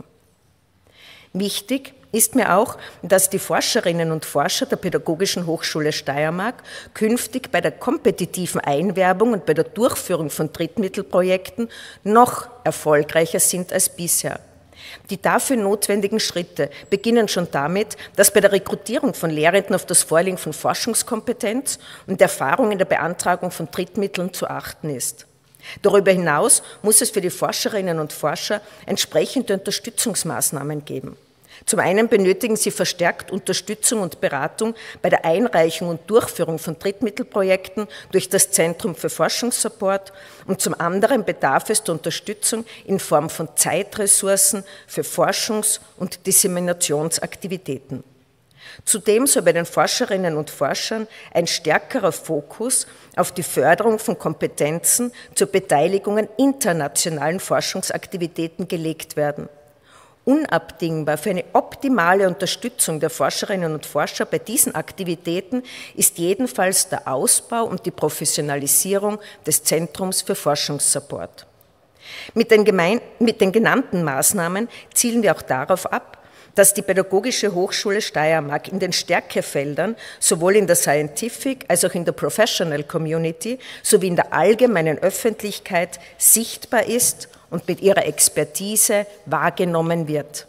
S8: Wichtig ist mir auch, dass die Forscherinnen und Forscher der Pädagogischen Hochschule Steiermark künftig bei der kompetitiven Einwerbung und bei der Durchführung von Drittmittelprojekten noch erfolgreicher sind als bisher. Die dafür notwendigen Schritte beginnen schon damit, dass bei der Rekrutierung von Lehrenden auf das Vorliegen von Forschungskompetenz und Erfahrung in der Beantragung von Drittmitteln zu achten ist. Darüber hinaus muss es für die Forscherinnen und Forscher entsprechende Unterstützungsmaßnahmen geben. Zum einen benötigen sie verstärkt Unterstützung und Beratung bei der Einreichung und Durchführung von Drittmittelprojekten durch das Zentrum für Forschungssupport und zum anderen bedarf es der Unterstützung in Form von Zeitressourcen für Forschungs- und Disseminationsaktivitäten. Zudem soll bei den Forscherinnen und Forschern ein stärkerer Fokus auf die Förderung von Kompetenzen zur Beteiligung an internationalen Forschungsaktivitäten gelegt werden. Unabdingbar für eine optimale Unterstützung der Forscherinnen und Forscher bei diesen Aktivitäten ist jedenfalls der Ausbau und die Professionalisierung des Zentrums für Forschungssupport. Mit den genannten Maßnahmen zielen wir auch darauf ab, dass die Pädagogische Hochschule Steiermark in den Stärkefeldern sowohl in der Scientific als auch in der Professional Community sowie in der allgemeinen Öffentlichkeit sichtbar ist und mit ihrer Expertise wahrgenommen wird.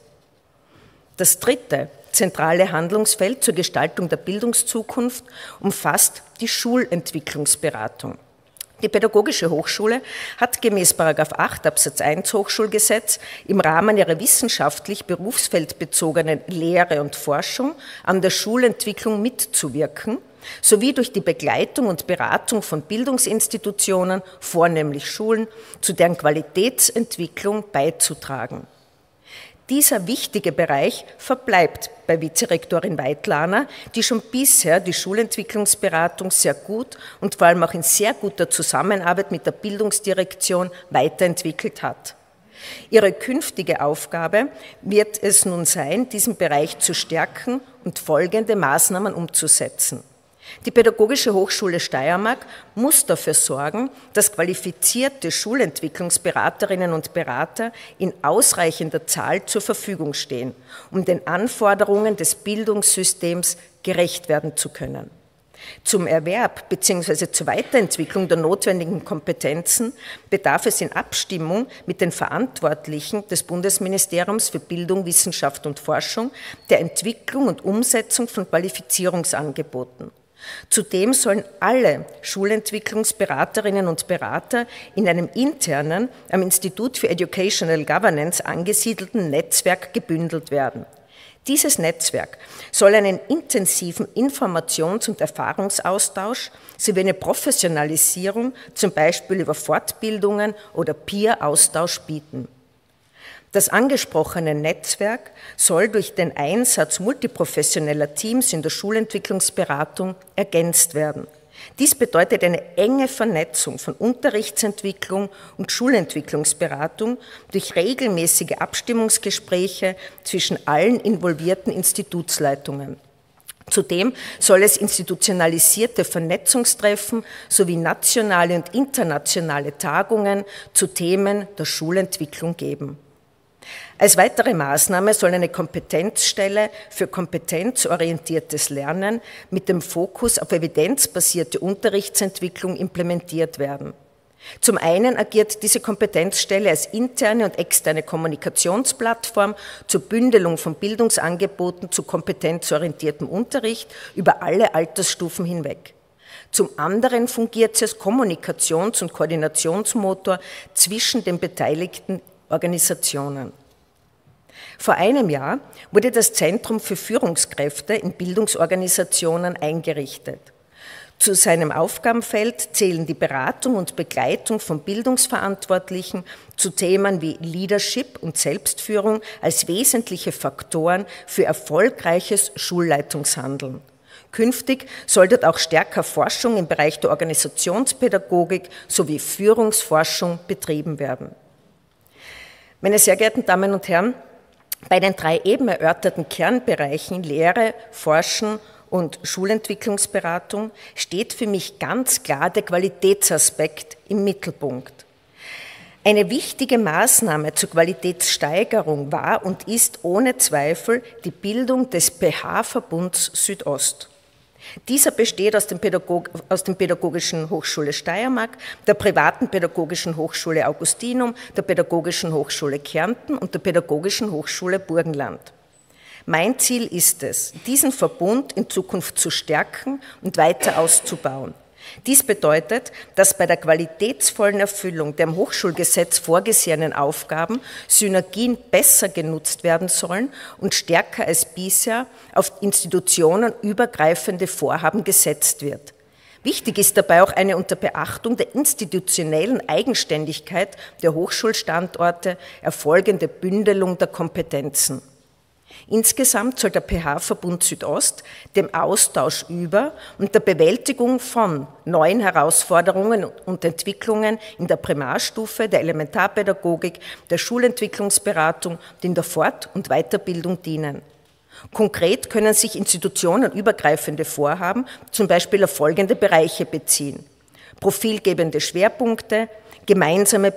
S8: Das dritte zentrale Handlungsfeld zur Gestaltung der Bildungszukunft umfasst die Schulentwicklungsberatung. Die Pädagogische Hochschule hat gemäß § 8 Absatz 1 Hochschulgesetz im Rahmen ihrer wissenschaftlich berufsfeldbezogenen Lehre und Forschung an der Schulentwicklung mitzuwirken, sowie durch die Begleitung und Beratung von Bildungsinstitutionen, vornehmlich Schulen, zu deren Qualitätsentwicklung beizutragen. Dieser wichtige Bereich verbleibt bei Vizerektorin Weidlaner, die schon bisher die Schulentwicklungsberatung sehr gut und vor allem auch in sehr guter Zusammenarbeit mit der Bildungsdirektion weiterentwickelt hat. Ihre künftige Aufgabe wird es nun sein, diesen Bereich zu stärken und folgende Maßnahmen umzusetzen. Die Pädagogische Hochschule Steiermark muss dafür sorgen, dass qualifizierte Schulentwicklungsberaterinnen und Berater in ausreichender Zahl zur Verfügung stehen, um den Anforderungen des Bildungssystems gerecht werden zu können. Zum Erwerb bzw. zur Weiterentwicklung der notwendigen Kompetenzen bedarf es in Abstimmung mit den Verantwortlichen des Bundesministeriums für Bildung, Wissenschaft und Forschung der Entwicklung und Umsetzung von Qualifizierungsangeboten. Zudem sollen alle Schulentwicklungsberaterinnen und Berater in einem internen, am Institut für Educational Governance angesiedelten Netzwerk gebündelt werden. Dieses Netzwerk soll einen intensiven Informations- und Erfahrungsaustausch sowie eine Professionalisierung, zum Beispiel über Fortbildungen oder Peer-Austausch bieten. Das angesprochene Netzwerk soll durch den Einsatz multiprofessioneller Teams in der Schulentwicklungsberatung ergänzt werden. Dies bedeutet eine enge Vernetzung von Unterrichtsentwicklung und Schulentwicklungsberatung durch regelmäßige Abstimmungsgespräche zwischen allen involvierten Institutsleitungen. Zudem soll es institutionalisierte Vernetzungstreffen sowie nationale und internationale Tagungen zu Themen der Schulentwicklung geben. Als weitere Maßnahme soll eine Kompetenzstelle für kompetenzorientiertes Lernen mit dem Fokus auf evidenzbasierte Unterrichtsentwicklung implementiert werden. Zum einen agiert diese Kompetenzstelle als interne und externe Kommunikationsplattform zur Bündelung von Bildungsangeboten zu kompetenzorientiertem Unterricht über alle Altersstufen hinweg. Zum anderen fungiert sie als Kommunikations- und Koordinationsmotor zwischen den beteiligten Organisationen. Vor einem Jahr wurde das Zentrum für Führungskräfte in Bildungsorganisationen eingerichtet. Zu seinem Aufgabenfeld zählen die Beratung und Begleitung von Bildungsverantwortlichen zu Themen wie Leadership und Selbstführung als wesentliche Faktoren für erfolgreiches Schulleitungshandeln. Künftig soll dort auch stärker Forschung im Bereich der Organisationspädagogik sowie Führungsforschung betrieben werden. Meine sehr geehrten Damen und Herren, bei den 3 eben erörterten Kernbereichen Lehre, Forschen und Schulentwicklungsberatung steht für mich ganz klar der Qualitätsaspekt im Mittelpunkt. Eine wichtige Maßnahme zur Qualitätssteigerung war und ist ohne Zweifel die Bildung des PH-Verbunds Südost. Dieser besteht aus der Pädagogischen Hochschule Steiermark, der privaten Pädagogischen Hochschule Augustinum, der Pädagogischen Hochschule Kärnten und der Pädagogischen Hochschule Burgenland. Mein Ziel ist es, diesen Verbund in Zukunft zu stärken und weiter auszubauen. Dies bedeutet, dass bei der qualitätsvollen Erfüllung der im Hochschulgesetz vorgesehenen Aufgaben Synergien besser genutzt werden sollen und stärker als bisher auf institutionenübergreifende Vorhaben gesetzt wird. Wichtig ist dabei auch eine unter Beachtung der institutionellen Eigenständigkeit der Hochschulstandorte erfolgende Bündelung der Kompetenzen. Insgesamt soll der PH-Verbund Südost dem Austausch über und der Bewältigung von neuen Herausforderungen und Entwicklungen in der Primarstufe, der Elementarpädagogik, der Schulentwicklungsberatung und in der Fort- und Weiterbildung dienen. Konkret können sich institutionenübergreifende Vorhaben zum Beispiel auf folgende Bereiche beziehen: profilgebende Schwerpunkte, gemeinsame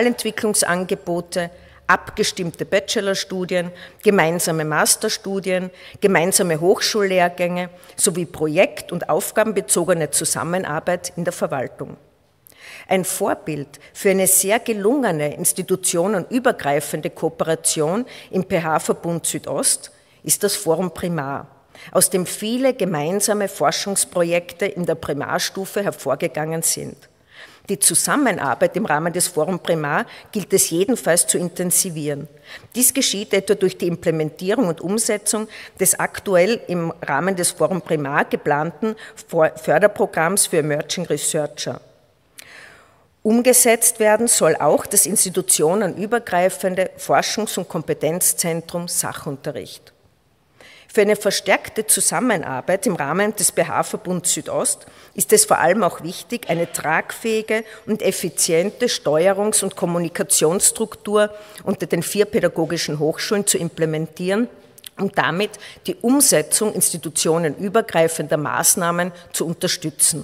S8: Personalentwicklungsangebote, abgestimmte Bachelorstudien, gemeinsame Masterstudien, gemeinsame Hochschullehrgänge sowie projekt- und aufgabenbezogene Zusammenarbeit in der Verwaltung. Ein Vorbild für eine sehr gelungene institutionenübergreifende Kooperation im PH-Verbund Südost ist das Forum Primar, aus dem viele gemeinsame Forschungsprojekte in der Primarstufe hervorgegangen sind. Die Zusammenarbeit im Rahmen des Forum Primar gilt es jedenfalls zu intensivieren. Dies geschieht etwa durch die Implementierung und Umsetzung des aktuell im Rahmen des Forum Primar geplanten Förderprogramms für Emerging Researcher. Umgesetzt werden soll auch das institutionenübergreifende Forschungs- und Kompetenzzentrum Sachunterricht. Für eine verstärkte Zusammenarbeit im Rahmen des BH-Verbund Südost ist es vor allem auch wichtig, eine tragfähige und effiziente Steuerungs- und Kommunikationsstruktur unter den 4 pädagogischen Hochschulen zu implementieren und damit die Umsetzung institutionenübergreifender Maßnahmen zu unterstützen.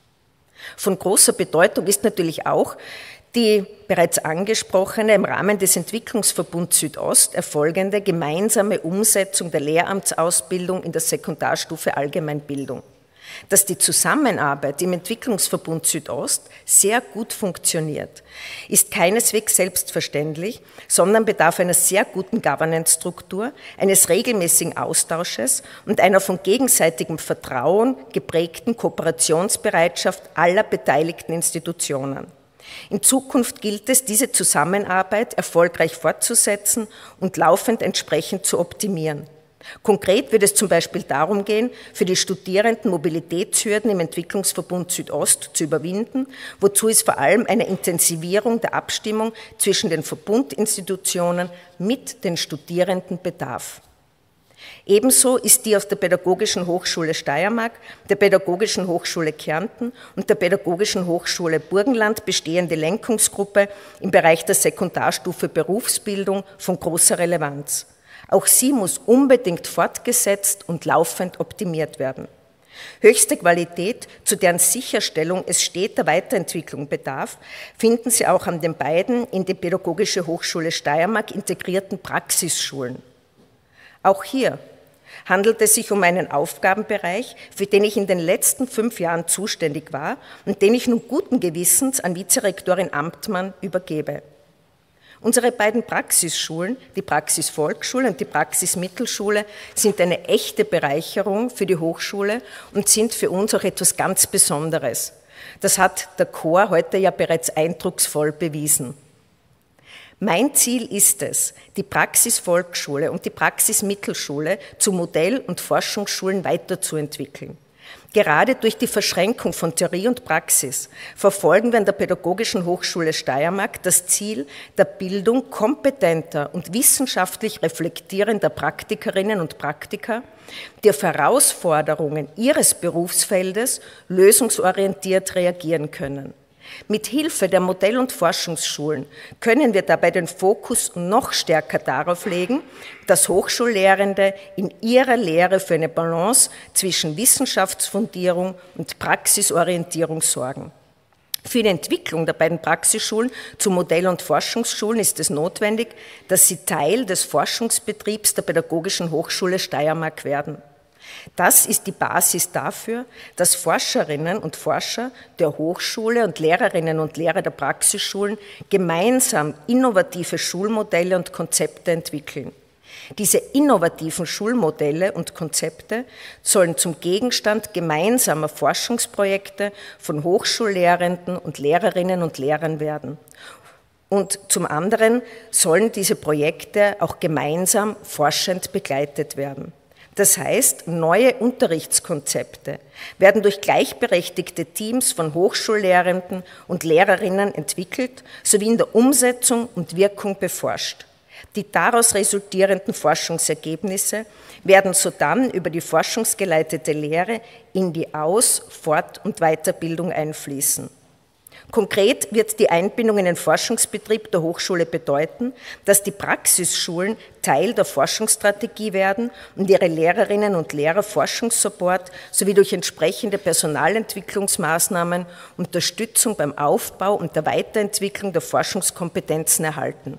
S8: Von großer Bedeutung ist natürlich auch die bereits angesprochene, im Rahmen des Entwicklungsverbunds Südost erfolgende gemeinsame Umsetzung der Lehramtsausbildung in der Sekundarstufe Allgemeinbildung. Dass die Zusammenarbeit im Entwicklungsverbund Südost sehr gut funktioniert, ist keineswegs selbstverständlich, sondern bedarf einer sehr guten Governance-Struktur, eines regelmäßigen Austausches und einer von gegenseitigem Vertrauen geprägten Kooperationsbereitschaft aller beteiligten Institutionen. In Zukunft gilt es, diese Zusammenarbeit erfolgreich fortzusetzen und laufend entsprechend zu optimieren. Konkret wird es zum Beispiel darum gehen, für die Studierenden Mobilitätshürden im Entwicklungsverbund Südost zu überwinden, wozu es vor allem eine Intensivierung der Abstimmung zwischen den Verbundinstitutionen mit den Studierenden bedarf. Ebenso ist die aus der Pädagogischen Hochschule Steiermark, der Pädagogischen Hochschule Kärnten und der Pädagogischen Hochschule Burgenland bestehende Lenkungsgruppe im Bereich der Sekundarstufe Berufsbildung von großer Relevanz. Auch sie muss unbedingt fortgesetzt und laufend optimiert werden. Höchste Qualität, zu deren Sicherstellung es steter Weiterentwicklung bedarf, finden Sie auch an den beiden in die Pädagogische Hochschule Steiermark integrierten Praxisschulen. Auch hier handelt es sich um einen Aufgabenbereich, für den ich in den letzten 5 Jahren zuständig war und den ich nun guten Gewissens an Vizerektorin Amtmann übergebe. Unsere beiden Praxisschulen, die Praxisvolksschule und die Praxismittelschule, sind eine echte Bereicherung für die Hochschule und sind für uns auch etwas ganz Besonderes. Das hat der Chor heute ja bereits eindrucksvoll bewiesen. Mein Ziel ist es, die Praxisvolksschule und die Praxismittelschule zu Modell- und Forschungsschulen weiterzuentwickeln. Gerade durch die Verschränkung von Theorie und Praxis verfolgen wir an der Pädagogischen Hochschule Steiermark das Ziel der Bildung kompetenter und wissenschaftlich reflektierender Praktikerinnen und Praktiker, die auf Herausforderungen ihres Berufsfeldes lösungsorientiert reagieren können. Mit Hilfe der Modell- und Forschungsschulen können wir dabei den Fokus noch stärker darauf legen, dass Hochschullehrende in ihrer Lehre für eine Balance zwischen Wissenschaftsfundierung und Praxisorientierung sorgen. Für die Entwicklung der beiden Praxisschulen zu Modell- und Forschungsschulen ist es notwendig, dass sie Teil des Forschungsbetriebs der Pädagogischen Hochschule Steiermark werden. Das ist die Basis dafür, dass Forscherinnen und Forscher der Hochschule und Lehrerinnen und Lehrer der Praxisschulen gemeinsam innovative Schulmodelle und Konzepte entwickeln. Diese innovativen Schulmodelle und Konzepte sollen zum Gegenstand gemeinsamer Forschungsprojekte von Hochschullehrenden und Lehrerinnen und Lehrern werden. Und zum anderen sollen diese Projekte auch gemeinsam forschend begleitet werden. Das heißt, neue Unterrichtskonzepte werden durch gleichberechtigte Teams von Hochschullehrenden und Lehrerinnen entwickelt, sowie in der Umsetzung und Wirkung beforscht. Die daraus resultierenden Forschungsergebnisse werden sodann über die forschungsgeleitete Lehre in die Aus-, Fort- und Weiterbildung einfließen. Konkret wird die Einbindung in den Forschungsbetrieb der Hochschule bedeuten, dass die Praxisschulen Teil der Forschungsstrategie werden und ihre Lehrerinnen und Lehrer Forschungssupport sowie durch entsprechende Personalentwicklungsmaßnahmen Unterstützung beim Aufbau und der Weiterentwicklung der Forschungskompetenzen erhalten.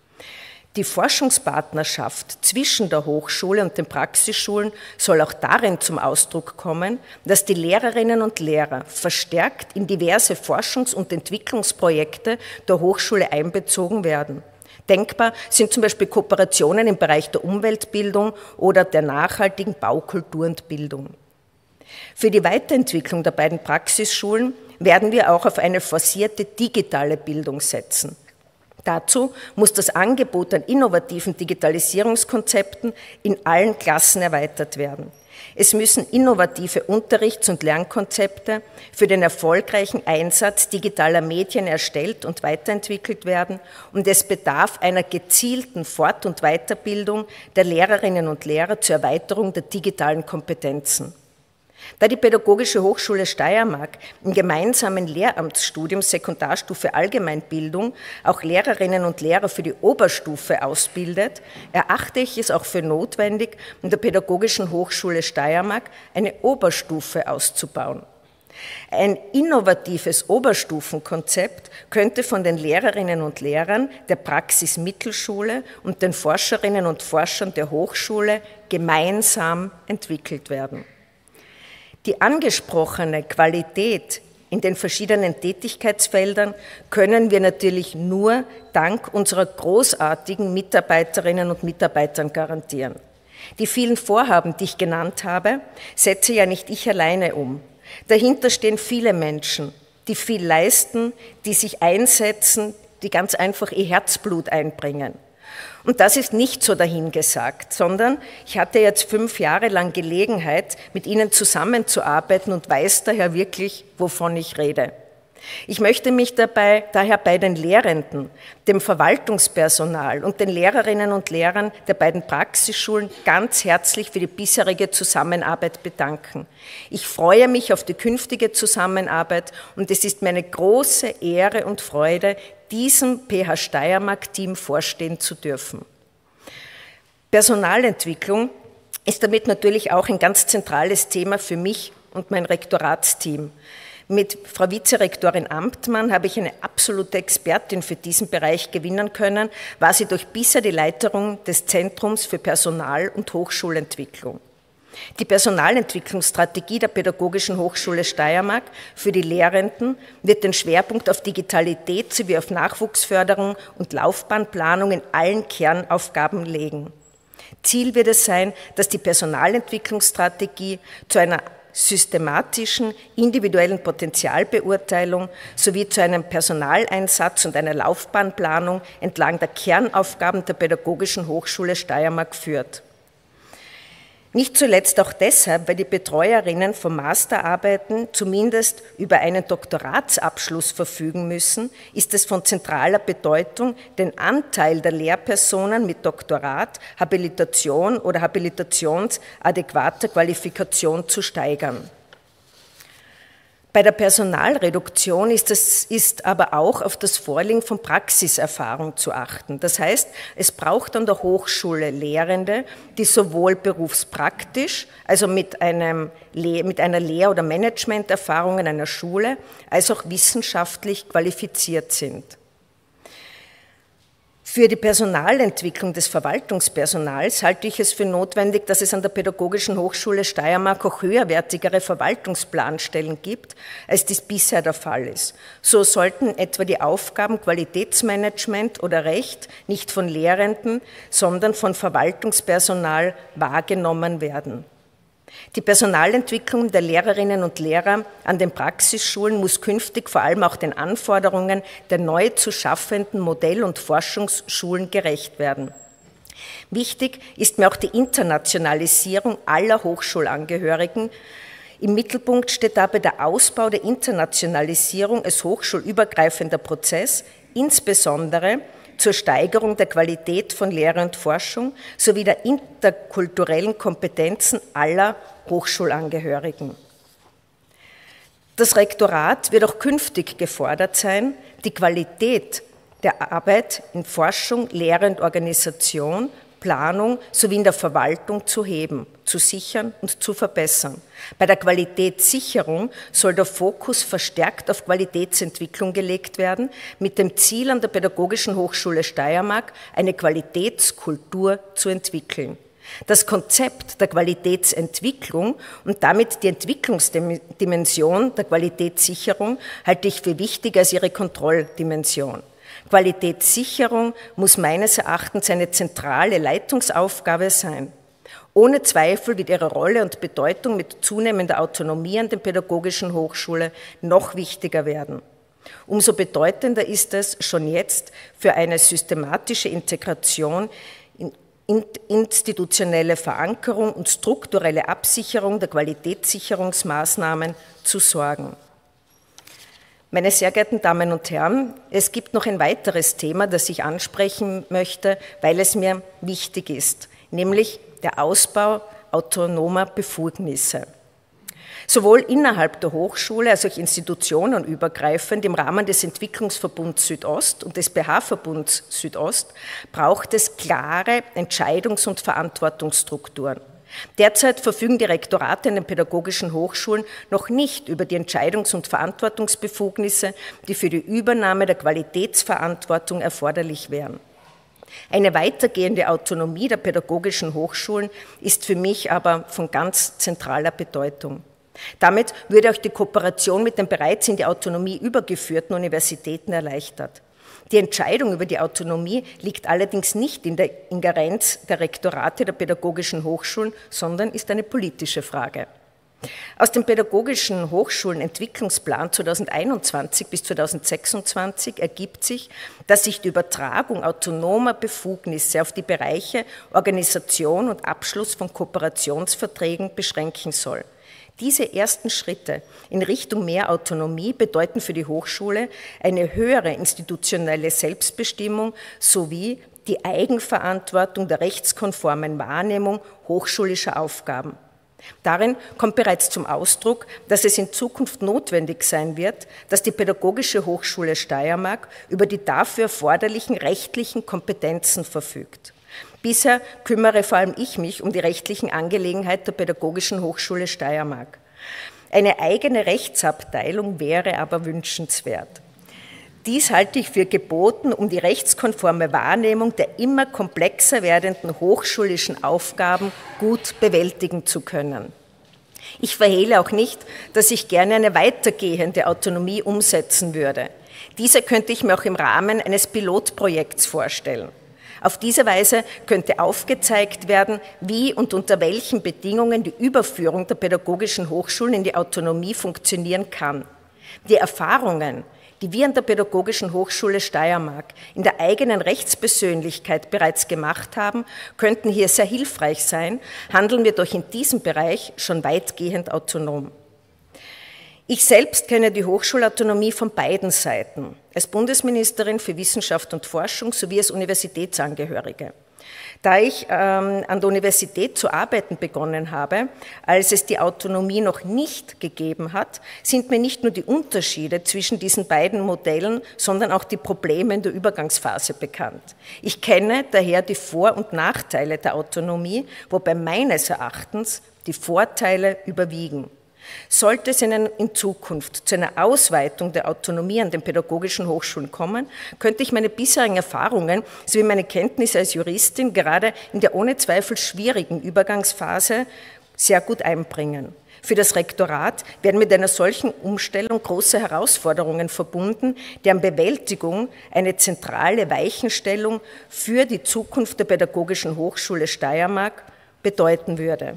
S8: Die Forschungspartnerschaft zwischen der Hochschule und den Praxisschulen soll auch darin zum Ausdruck kommen, dass die Lehrerinnen und Lehrer verstärkt in diverse Forschungs- und Entwicklungsprojekte der Hochschule einbezogen werden. Denkbar sind zum Beispiel Kooperationen im Bereich der Umweltbildung oder der nachhaltigen Baukultur und Bildung. Für die Weiterentwicklung der beiden Praxisschulen werden wir auch auf eine forcierte digitale Bildung setzen. Dazu muss das Angebot an innovativen Digitalisierungskonzepten in allen Klassen erweitert werden. Es müssen innovative Unterrichts- und Lernkonzepte für den erfolgreichen Einsatz digitaler Medien erstellt und weiterentwickelt werden und es bedarf einer gezielten Fort- und Weiterbildung der Lehrerinnen und Lehrer zur Erweiterung der digitalen Kompetenzen. Da die Pädagogische Hochschule Steiermark im gemeinsamen Lehramtsstudium Sekundarstufe Allgemeinbildung auch Lehrerinnen und Lehrer für die Oberstufe ausbildet, erachte ich es auch für notwendig, in der Pädagogischen Hochschule Steiermark eine Oberstufe auszubauen. Ein innovatives Oberstufenkonzept könnte von den Lehrerinnen und Lehrern der Praxismittelschule und den Forscherinnen und Forschern der Hochschule gemeinsam entwickelt werden. Die angesprochene Qualität in den verschiedenen Tätigkeitsfeldern können wir natürlich nur dank unserer großartigen Mitarbeiterinnen und Mitarbeitern garantieren. Die vielen Vorhaben, die ich genannt habe, setze ja nicht ich alleine um. Dahinter stehen viele Menschen, die viel leisten, die sich einsetzen, die ganz einfach ihr Herzblut einbringen. Und das ist nicht so dahingesagt, sondern ich hatte jetzt 5 Jahre lang Gelegenheit, mit Ihnen zusammenzuarbeiten und weiß daher wirklich, wovon ich rede. Ich möchte mich daher bei den Lehrenden, dem Verwaltungspersonal und den Lehrerinnen und Lehrern der beiden Praxisschulen ganz herzlich für die bisherige Zusammenarbeit bedanken. Ich freue mich auf die künftige Zusammenarbeit und es ist mir eine große Ehre und Freude, diesem PH Steiermark-Team vorstehen zu dürfen. Personalentwicklung ist damit natürlich auch ein ganz zentrales Thema für mich und mein Rektoratsteam. Mit Frau Vizerektorin Amtmann habe ich eine absolute Expertin für diesen Bereich gewinnen können, war sie durch bisher die Leiterin des Zentrums für Personal- und Hochschulentwicklung. Die Personalentwicklungsstrategie der Pädagogischen Hochschule Steiermark für die Lehrenden wird den Schwerpunkt auf Digitalität sowie auf Nachwuchsförderung und Laufbahnplanung in allen Kernaufgaben legen. Ziel wird es sein, dass die Personalentwicklungsstrategie zu einer systematischen, individuellen Potenzialbeurteilung sowie zu einem Personaleinsatz und einer Laufbahnplanung entlang der Kernaufgaben der Pädagogischen Hochschule Steiermark führt. Nicht zuletzt auch deshalb, weil die Betreuerinnen von Masterarbeiten zumindest über einen Doktoratsabschluss verfügen müssen, ist es von zentraler Bedeutung, den Anteil der Lehrpersonen mit Doktorat, Habilitation oder habilitationsadäquater Qualifikation zu steigern. Bei der Personalreduktion ist aber auch auf das Vorliegen von Praxiserfahrung zu achten. Das heißt, es braucht an der Hochschule Lehrende, die sowohl berufspraktisch, also mit einer Lehr- oder Managementerfahrung in einer Schule, als auch wissenschaftlich qualifiziert sind. Für die Personalentwicklung des Verwaltungspersonals halte ich es für notwendig, dass es an der Pädagogischen Hochschule Steiermark auch höherwertigere Verwaltungsplanstellen gibt, als dies bisher der Fall ist. So sollten etwa die Aufgaben Qualitätsmanagement oder Recht nicht von Lehrenden, sondern von Verwaltungspersonal wahrgenommen werden. Die Personalentwicklung der Lehrerinnen und Lehrer an den Praxisschulen muss künftig vor allem auch den Anforderungen der neu zu schaffenden Modell- und Forschungsschulen gerecht werden. Wichtig ist mir auch die Internationalisierung aller Hochschulangehörigen. Im Mittelpunkt steht dabei der Ausbau der Internationalisierung als hochschulübergreifender Prozess, insbesondere zur Steigerung der Qualität von Lehre und Forschung sowie der interkulturellen Kompetenzen aller Hochschulangehörigen. Das Rektorat wird auch künftig gefordert sein, die Qualität der Arbeit in Forschung, Lehre und Organisation, Planung sowie in der Verwaltung zu heben, zu sichern und zu verbessern. Bei der Qualitätssicherung soll der Fokus verstärkt auf Qualitätsentwicklung gelegt werden, mit dem Ziel an der Pädagogischen Hochschule Steiermark eine Qualitätskultur zu entwickeln. Das Konzept der Qualitätsentwicklung und damit die Entwicklungsdimension der Qualitätssicherung halte ich für wichtiger als ihre Kontrolldimension. Qualitätssicherung muss meines Erachtens eine zentrale Leitungsaufgabe sein. Ohne Zweifel wird ihre Rolle und Bedeutung mit zunehmender Autonomie an der Pädagogischen Hochschule noch wichtiger werden. Umso bedeutender ist es schon jetzt für eine systematische Integration, institutionelle Verankerung und strukturelle Absicherung der Qualitätssicherungsmaßnahmen zu sorgen. Meine sehr geehrten Damen und Herren, es gibt noch ein weiteres Thema, das ich ansprechen möchte, weil es mir wichtig ist, nämlich der Ausbau autonomer Befugnisse. Sowohl innerhalb der Hochschule als auch institutionenübergreifend im Rahmen des Entwicklungsverbunds Südost und des BH-Verbunds Südost braucht es klare Entscheidungs- und Verantwortungsstrukturen. Derzeit verfügen die Rektorate an den pädagogischen Hochschulen noch nicht über die Entscheidungs- und Verantwortungsbefugnisse, die für die Übernahme der Qualitätsverantwortung erforderlich wären. Eine weitergehende Autonomie der pädagogischen Hochschulen ist für mich aber von ganz zentraler Bedeutung. Damit würde auch die Kooperation mit den bereits in die Autonomie übergeführten Universitäten erleichtert. Die Entscheidung über die Autonomie liegt allerdings nicht in der Ingerenz der Rektorate der pädagogischen Hochschulen, sondern ist eine politische Frage. Aus dem Pädagogischen Hochschulenentwicklungsplan 2021 bis 2026 ergibt sich, dass sich die Übertragung autonomer Befugnisse auf die Bereiche Organisation und Abschluss von Kooperationsverträgen beschränken soll. Diese ersten Schritte in Richtung mehr Autonomie bedeuten für die Hochschule eine höhere institutionelle Selbstbestimmung sowie die Eigenverantwortung der rechtskonformen Wahrnehmung hochschulischer Aufgaben. Darin kommt bereits zum Ausdruck, dass es in Zukunft notwendig sein wird, dass die Pädagogische Hochschule Steiermark über die dafür erforderlichen rechtlichen Kompetenzen verfügt. Bisher kümmere vor allem ich mich um die rechtlichen Angelegenheiten der Pädagogischen Hochschule Steiermark. Eine eigene Rechtsabteilung wäre aber wünschenswert. Dies halte ich für geboten, um die rechtskonforme Wahrnehmung der immer komplexer werdenden hochschulischen Aufgaben gut bewältigen zu können. Ich verhehle auch nicht, dass ich gerne eine weitergehende Autonomie umsetzen würde. Diese könnte ich mir auch im Rahmen eines Pilotprojekts vorstellen. Auf diese Weise könnte aufgezeigt werden, wie und unter welchen Bedingungen die Überführung der pädagogischen Hochschulen in die Autonomie funktionieren kann. Die Erfahrungen, die wir an der Pädagogischen Hochschule Steiermark in der eigenen Rechtspersönlichkeit bereits gemacht haben, könnten hier sehr hilfreich sein, handeln wir doch in diesem Bereich schon weitgehend autonom. Ich selbst kenne die Hochschulautonomie von beiden Seiten, als Bundesministerin für Wissenschaft und Forschung sowie als Universitätsangehörige. Da ich an der Universität zu arbeiten begonnen habe, als es die Autonomie noch nicht gegeben hat, sind mir nicht nur die Unterschiede zwischen diesen beiden Modellen, sondern auch die Probleme in der Übergangsphase bekannt. Ich kenne daher die Vor- und Nachteile der Autonomie, wobei meines Erachtens die Vorteile überwiegen. Sollte es in Zukunft zu einer Ausweitung der Autonomie an den pädagogischen Hochschulen kommen, könnte ich meine bisherigen Erfahrungen sowie meine Kenntnisse als Juristin gerade in der ohne Zweifel schwierigen Übergangsphase sehr gut einbringen. Für das Rektorat werden mit einer solchen Umstellung große Herausforderungen verbunden, deren Bewältigung eine zentrale Weichenstellung für die Zukunft der Pädagogischen Hochschule Steiermark bedeuten würde.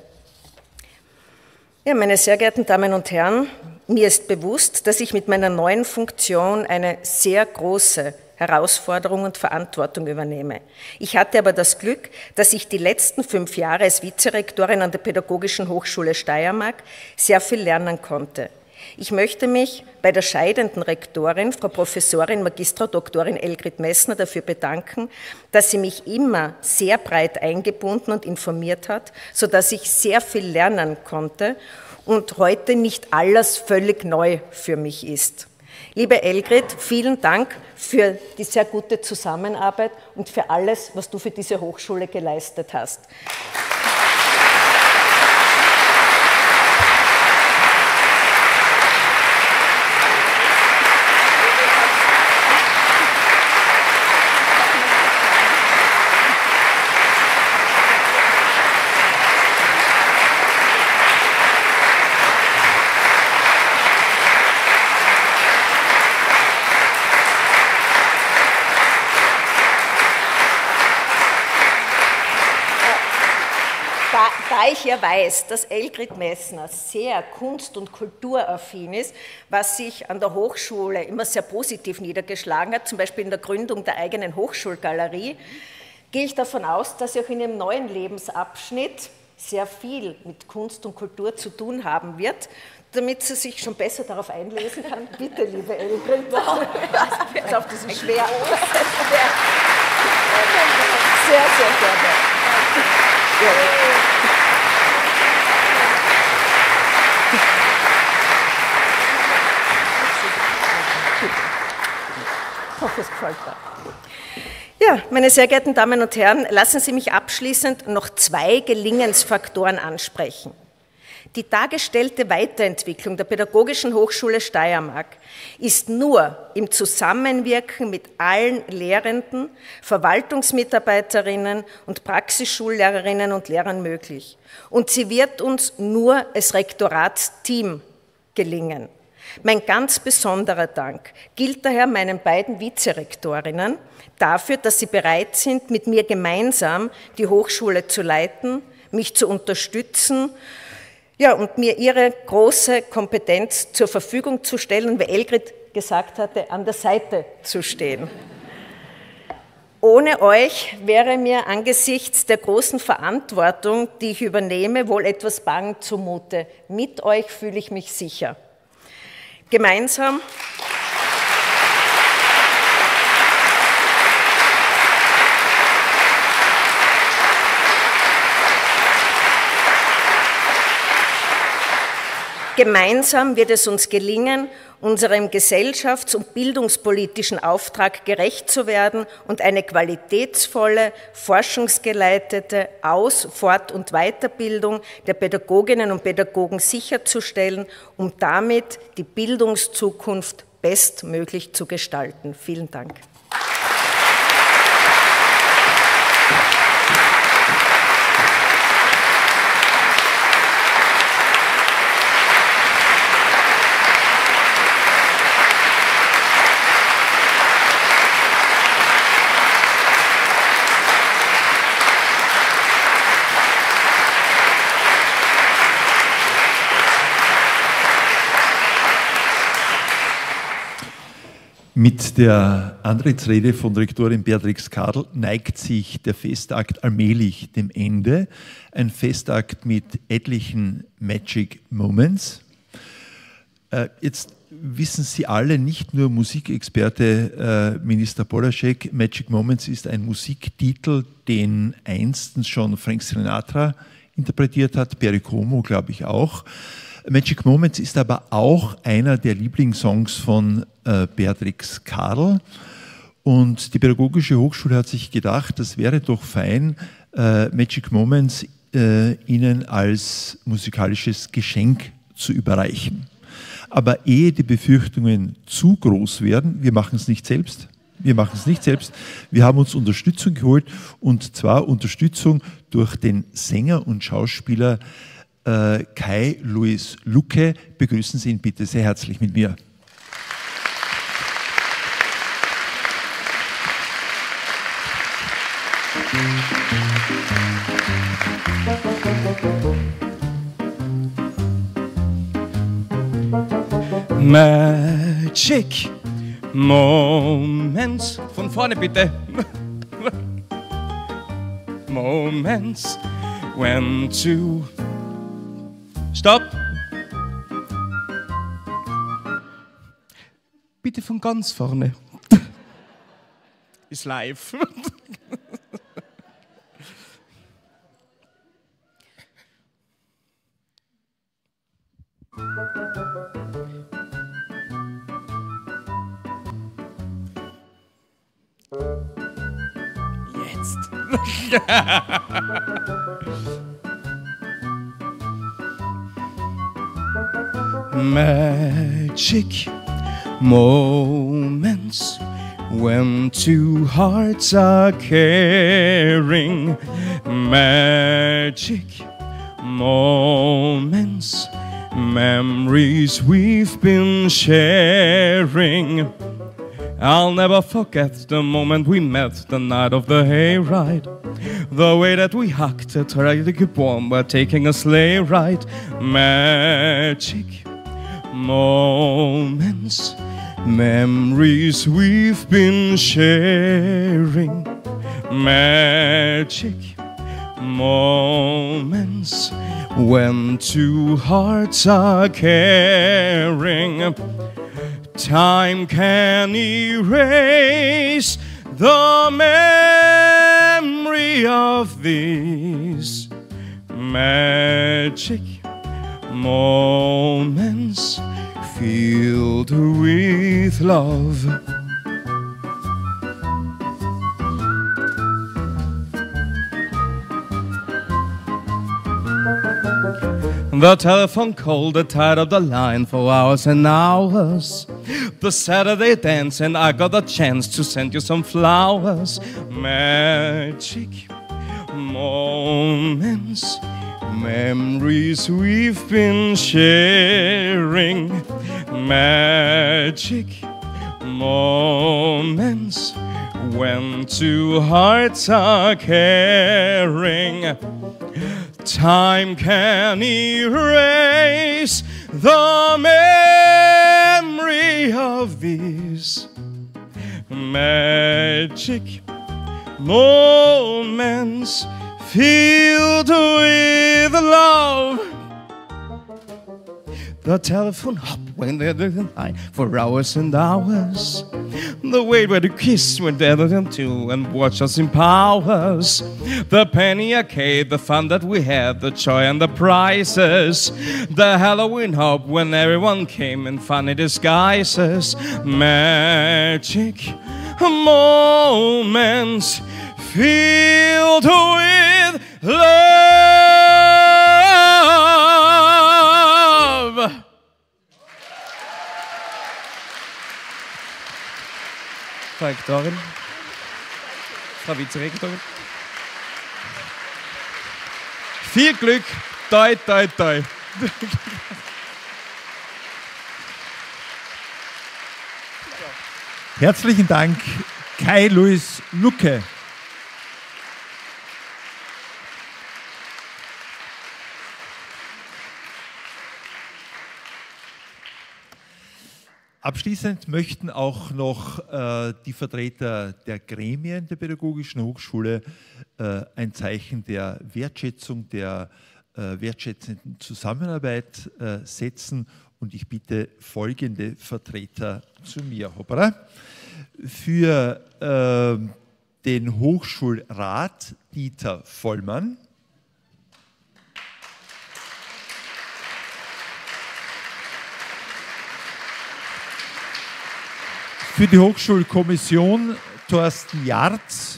S8: Ja, meine sehr geehrten Damen und Herren, mir ist bewusst, dass ich mit meiner neuen Funktion eine sehr große Herausforderung und Verantwortung übernehme. Ich hatte aber das Glück, dass ich die letzten 5 Jahre als Vizerektorin an der Pädagogischen Hochschule Steiermark sehr viel lernen konnte. Ich möchte mich bei der scheidenden Rektorin, Frau Professorin Magistra Doktorin Elgrid Messner, dafür bedanken, dass sie mich immer sehr breit eingebunden und informiert hat, sodass ich sehr viel lernen konnte und heute nicht alles völlig neu für mich ist. Liebe Elgrid, vielen Dank für die sehr gute Zusammenarbeit und für alles, was du für diese Hochschule geleistet hast. da ich ja weiß, dass Elgrid Messner sehr kunst- und kulturaffin ist, was sich an der Hochschule immer sehr positiv niedergeschlagen hat, zum Beispiel in der Gründung der eigenen Hochschulgalerie, gehe ich davon aus, dass sie auch in ihrem neuen Lebensabschnitt sehr viel mit Kunst und Kultur zu tun haben wird, damit sie sich schon besser darauf einlesen kann. Bitte, liebe Elgrid, pass auf, das ist schwer. Sehr, sehr gerne. Ja. Ich hoffe, es gefällt dir. Ja, meine sehr geehrten Damen und Herren, lassen Sie mich abschließend noch 2 Gelingensfaktoren ansprechen. Die dargestellte Weiterentwicklung der Pädagogischen Hochschule Steiermark ist nur im Zusammenwirken mit allen Lehrenden, Verwaltungsmitarbeiterinnen und Praxisschullehrerinnen und Lehrern möglich. Und sie wird uns nur als Rektoratsteam gelingen. Mein ganz besonderer Dank gilt daher meinen beiden Vizerektorinnen dafür, dass sie bereit sind, mit mir gemeinsam die Hochschule zu leiten, mich zu unterstützen, ja, und mir ihre große Kompetenz zur Verfügung zu stellen, wie Elgrid gesagt hatte, an der Seite zu stehen. Ohne euch wäre mir angesichts der großen Verantwortung, die ich übernehme, wohl etwas bang zumute. Mit euch fühle ich mich sicher. Gemeinsam wird es uns gelingen, unserem gesellschafts- und bildungspolitischen Auftrag gerecht zu werden und eine qualitätsvolle, forschungsgeleitete Aus-, Fort- und Weiterbildung der Pädagoginnen und Pädagogen sicherzustellen, um damit die Bildungszukunft bestmöglich zu gestalten. Vielen Dank.
S1: Mit der Antrittsrede von Rektorin Beatrix Kadl neigt sich der Festakt allmählich dem Ende. Ein Festakt mit etlichen Magic Moments. Jetzt wissen Sie alle, nicht nur Musikexperte Minister Polaschek, Magic Moments ist ein Musiktitel, den einstens schon Frank Sinatra interpretiert hat, Perry Como, glaube ich auch. Magic Moments ist aber auch einer der Lieblingssongs von Beatrix Kadl. Und die Pädagogische Hochschule hat sich gedacht, das wäre doch fein, Magic Moments Ihnen als musikalisches Geschenk zu überreichen. Aber ehe die Befürchtungen zu groß werden, wir machen es nicht selbst. Wir haben uns Unterstützung geholt, und zwar Unterstützung durch den Sänger und Schauspieler Kai Louis Lucke. Begrüßen Sie ihn bitte sehr herzlich mit mir.
S9: Magic Moments. Von vorne bitte. Moments when to Stopp. Bitte von ganz vorne. Ist live. Jetzt. Magic moments when two hearts are caring. Magic moments, memories we've been sharing. I'll never forget the moment we met, the night of the hayride. The way that we hugged, tried to keep warm by taking a sleigh ride. Magic moments, memories we've been sharing. Magic moments when two hearts are caring. Time can erase the memory of these magic moments filled with love. The telephone called, the tied up the line for hours and hours. The Saturday dance, and I got a chance to send you some flowers. Magic moments, memories we've been sharing. Magic moments when two hearts are caring. Time can erase the memory of these magic moments filled with love. The telephone hop when they're the line for hours and hours. The way where the kiss went there them too and watch us in powers. The penny arcade, the fun that we had, the joy and the prizes. The Halloween hop when everyone came in funny disguises. Magic moments filled with love. Frau Rektorin, Frau Vizerektorin. Viel Glück, toi, toi, toi.
S1: Herzlichen Dank, Kai-Louis Lucke. Abschließend möchten auch noch die Vertreter der Gremien der Pädagogischen Hochschule ein Zeichen der Wertschätzung, der wertschätzenden Zusammenarbeit setzen. Und ich bitte folgende Vertreter zu mir. Hoppala. Für den Hochschulrat Dieter Vollmann. Für die Hochschulkommission Thorsten Jarz.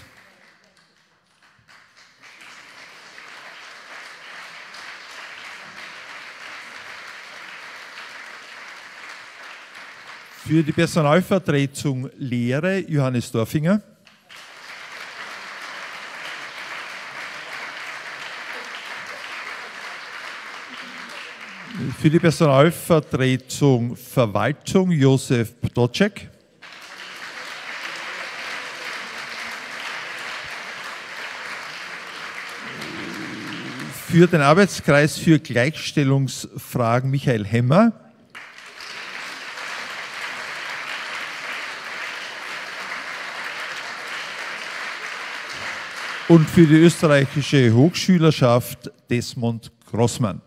S1: Für die Personalvertretung Lehre Johannes Dorfinger. Für die Personalvertretung Verwaltung Josef Ptocek. Für den Arbeitskreis für Gleichstellungsfragen Michael Hemmer. Und für die österreichische Hochschülerschaft Desmond Grossmann.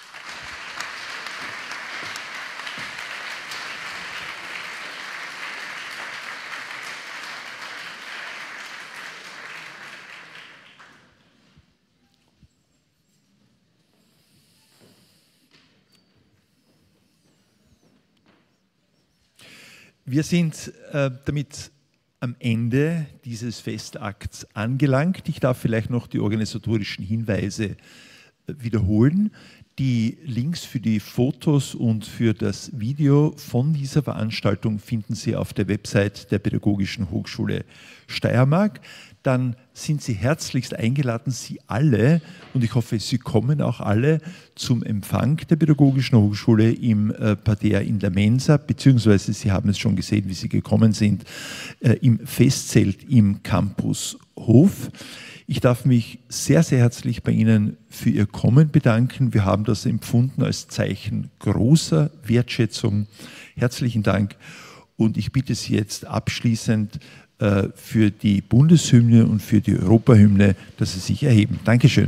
S1: Wir sind damit am Ende dieses Festakts angelangt. Ich darf vielleicht noch die organisatorischen Hinweise wiederholen. Die Links für die Fotos und für das Video von dieser Veranstaltung finden Sie auf der Website der Pädagogischen Hochschule Steiermark. Dann sind Sie herzlichst eingeladen, Sie alle, und ich hoffe, Sie kommen auch alle, zum Empfang der Pädagogischen Hochschule im Parterre in der Mensa, beziehungsweise Sie haben es schon gesehen, wie Sie gekommen sind, im Festzelt im Campus Hof. Ich darf mich sehr, sehr herzlich bei Ihnen für Ihr Kommen bedanken. Wir haben das empfunden als Zeichen großer Wertschätzung. Herzlichen Dank. Und ich bitte Sie jetzt abschließend für die Bundeshymne und für die Europahymne, dass Sie sich erheben. Dankeschön.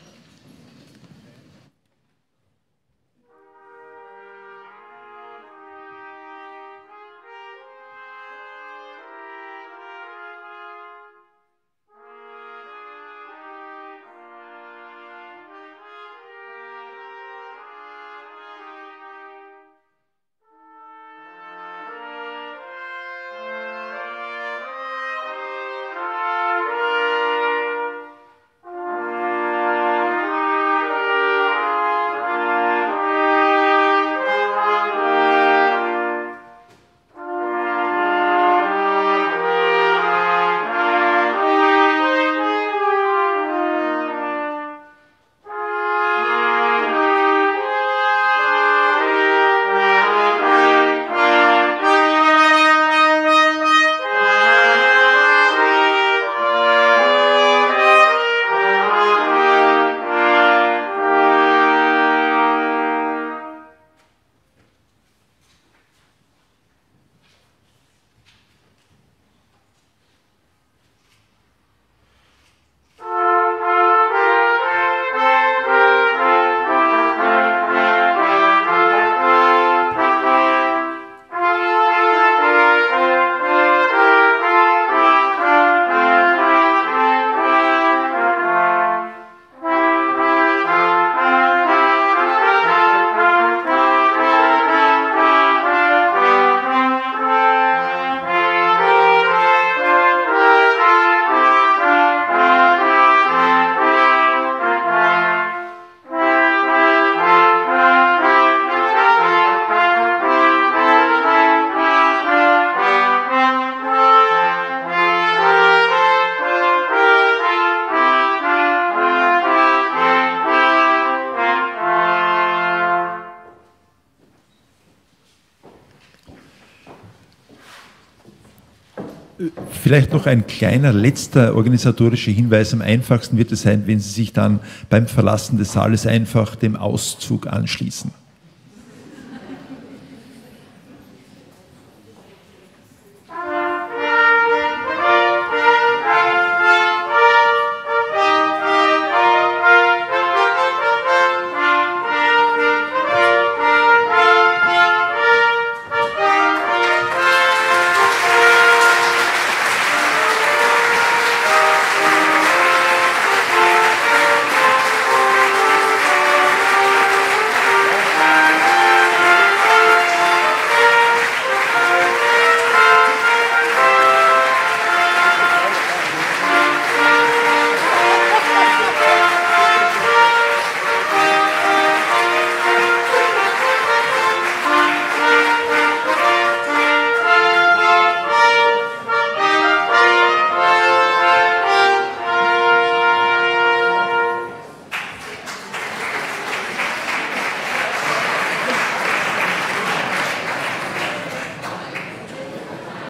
S1: Vielleicht noch ein kleiner letzter organisatorischer Hinweis. Am einfachsten wird es sein, wenn Sie sich dann beim Verlassen des Saales einfach dem Auszug anschließen.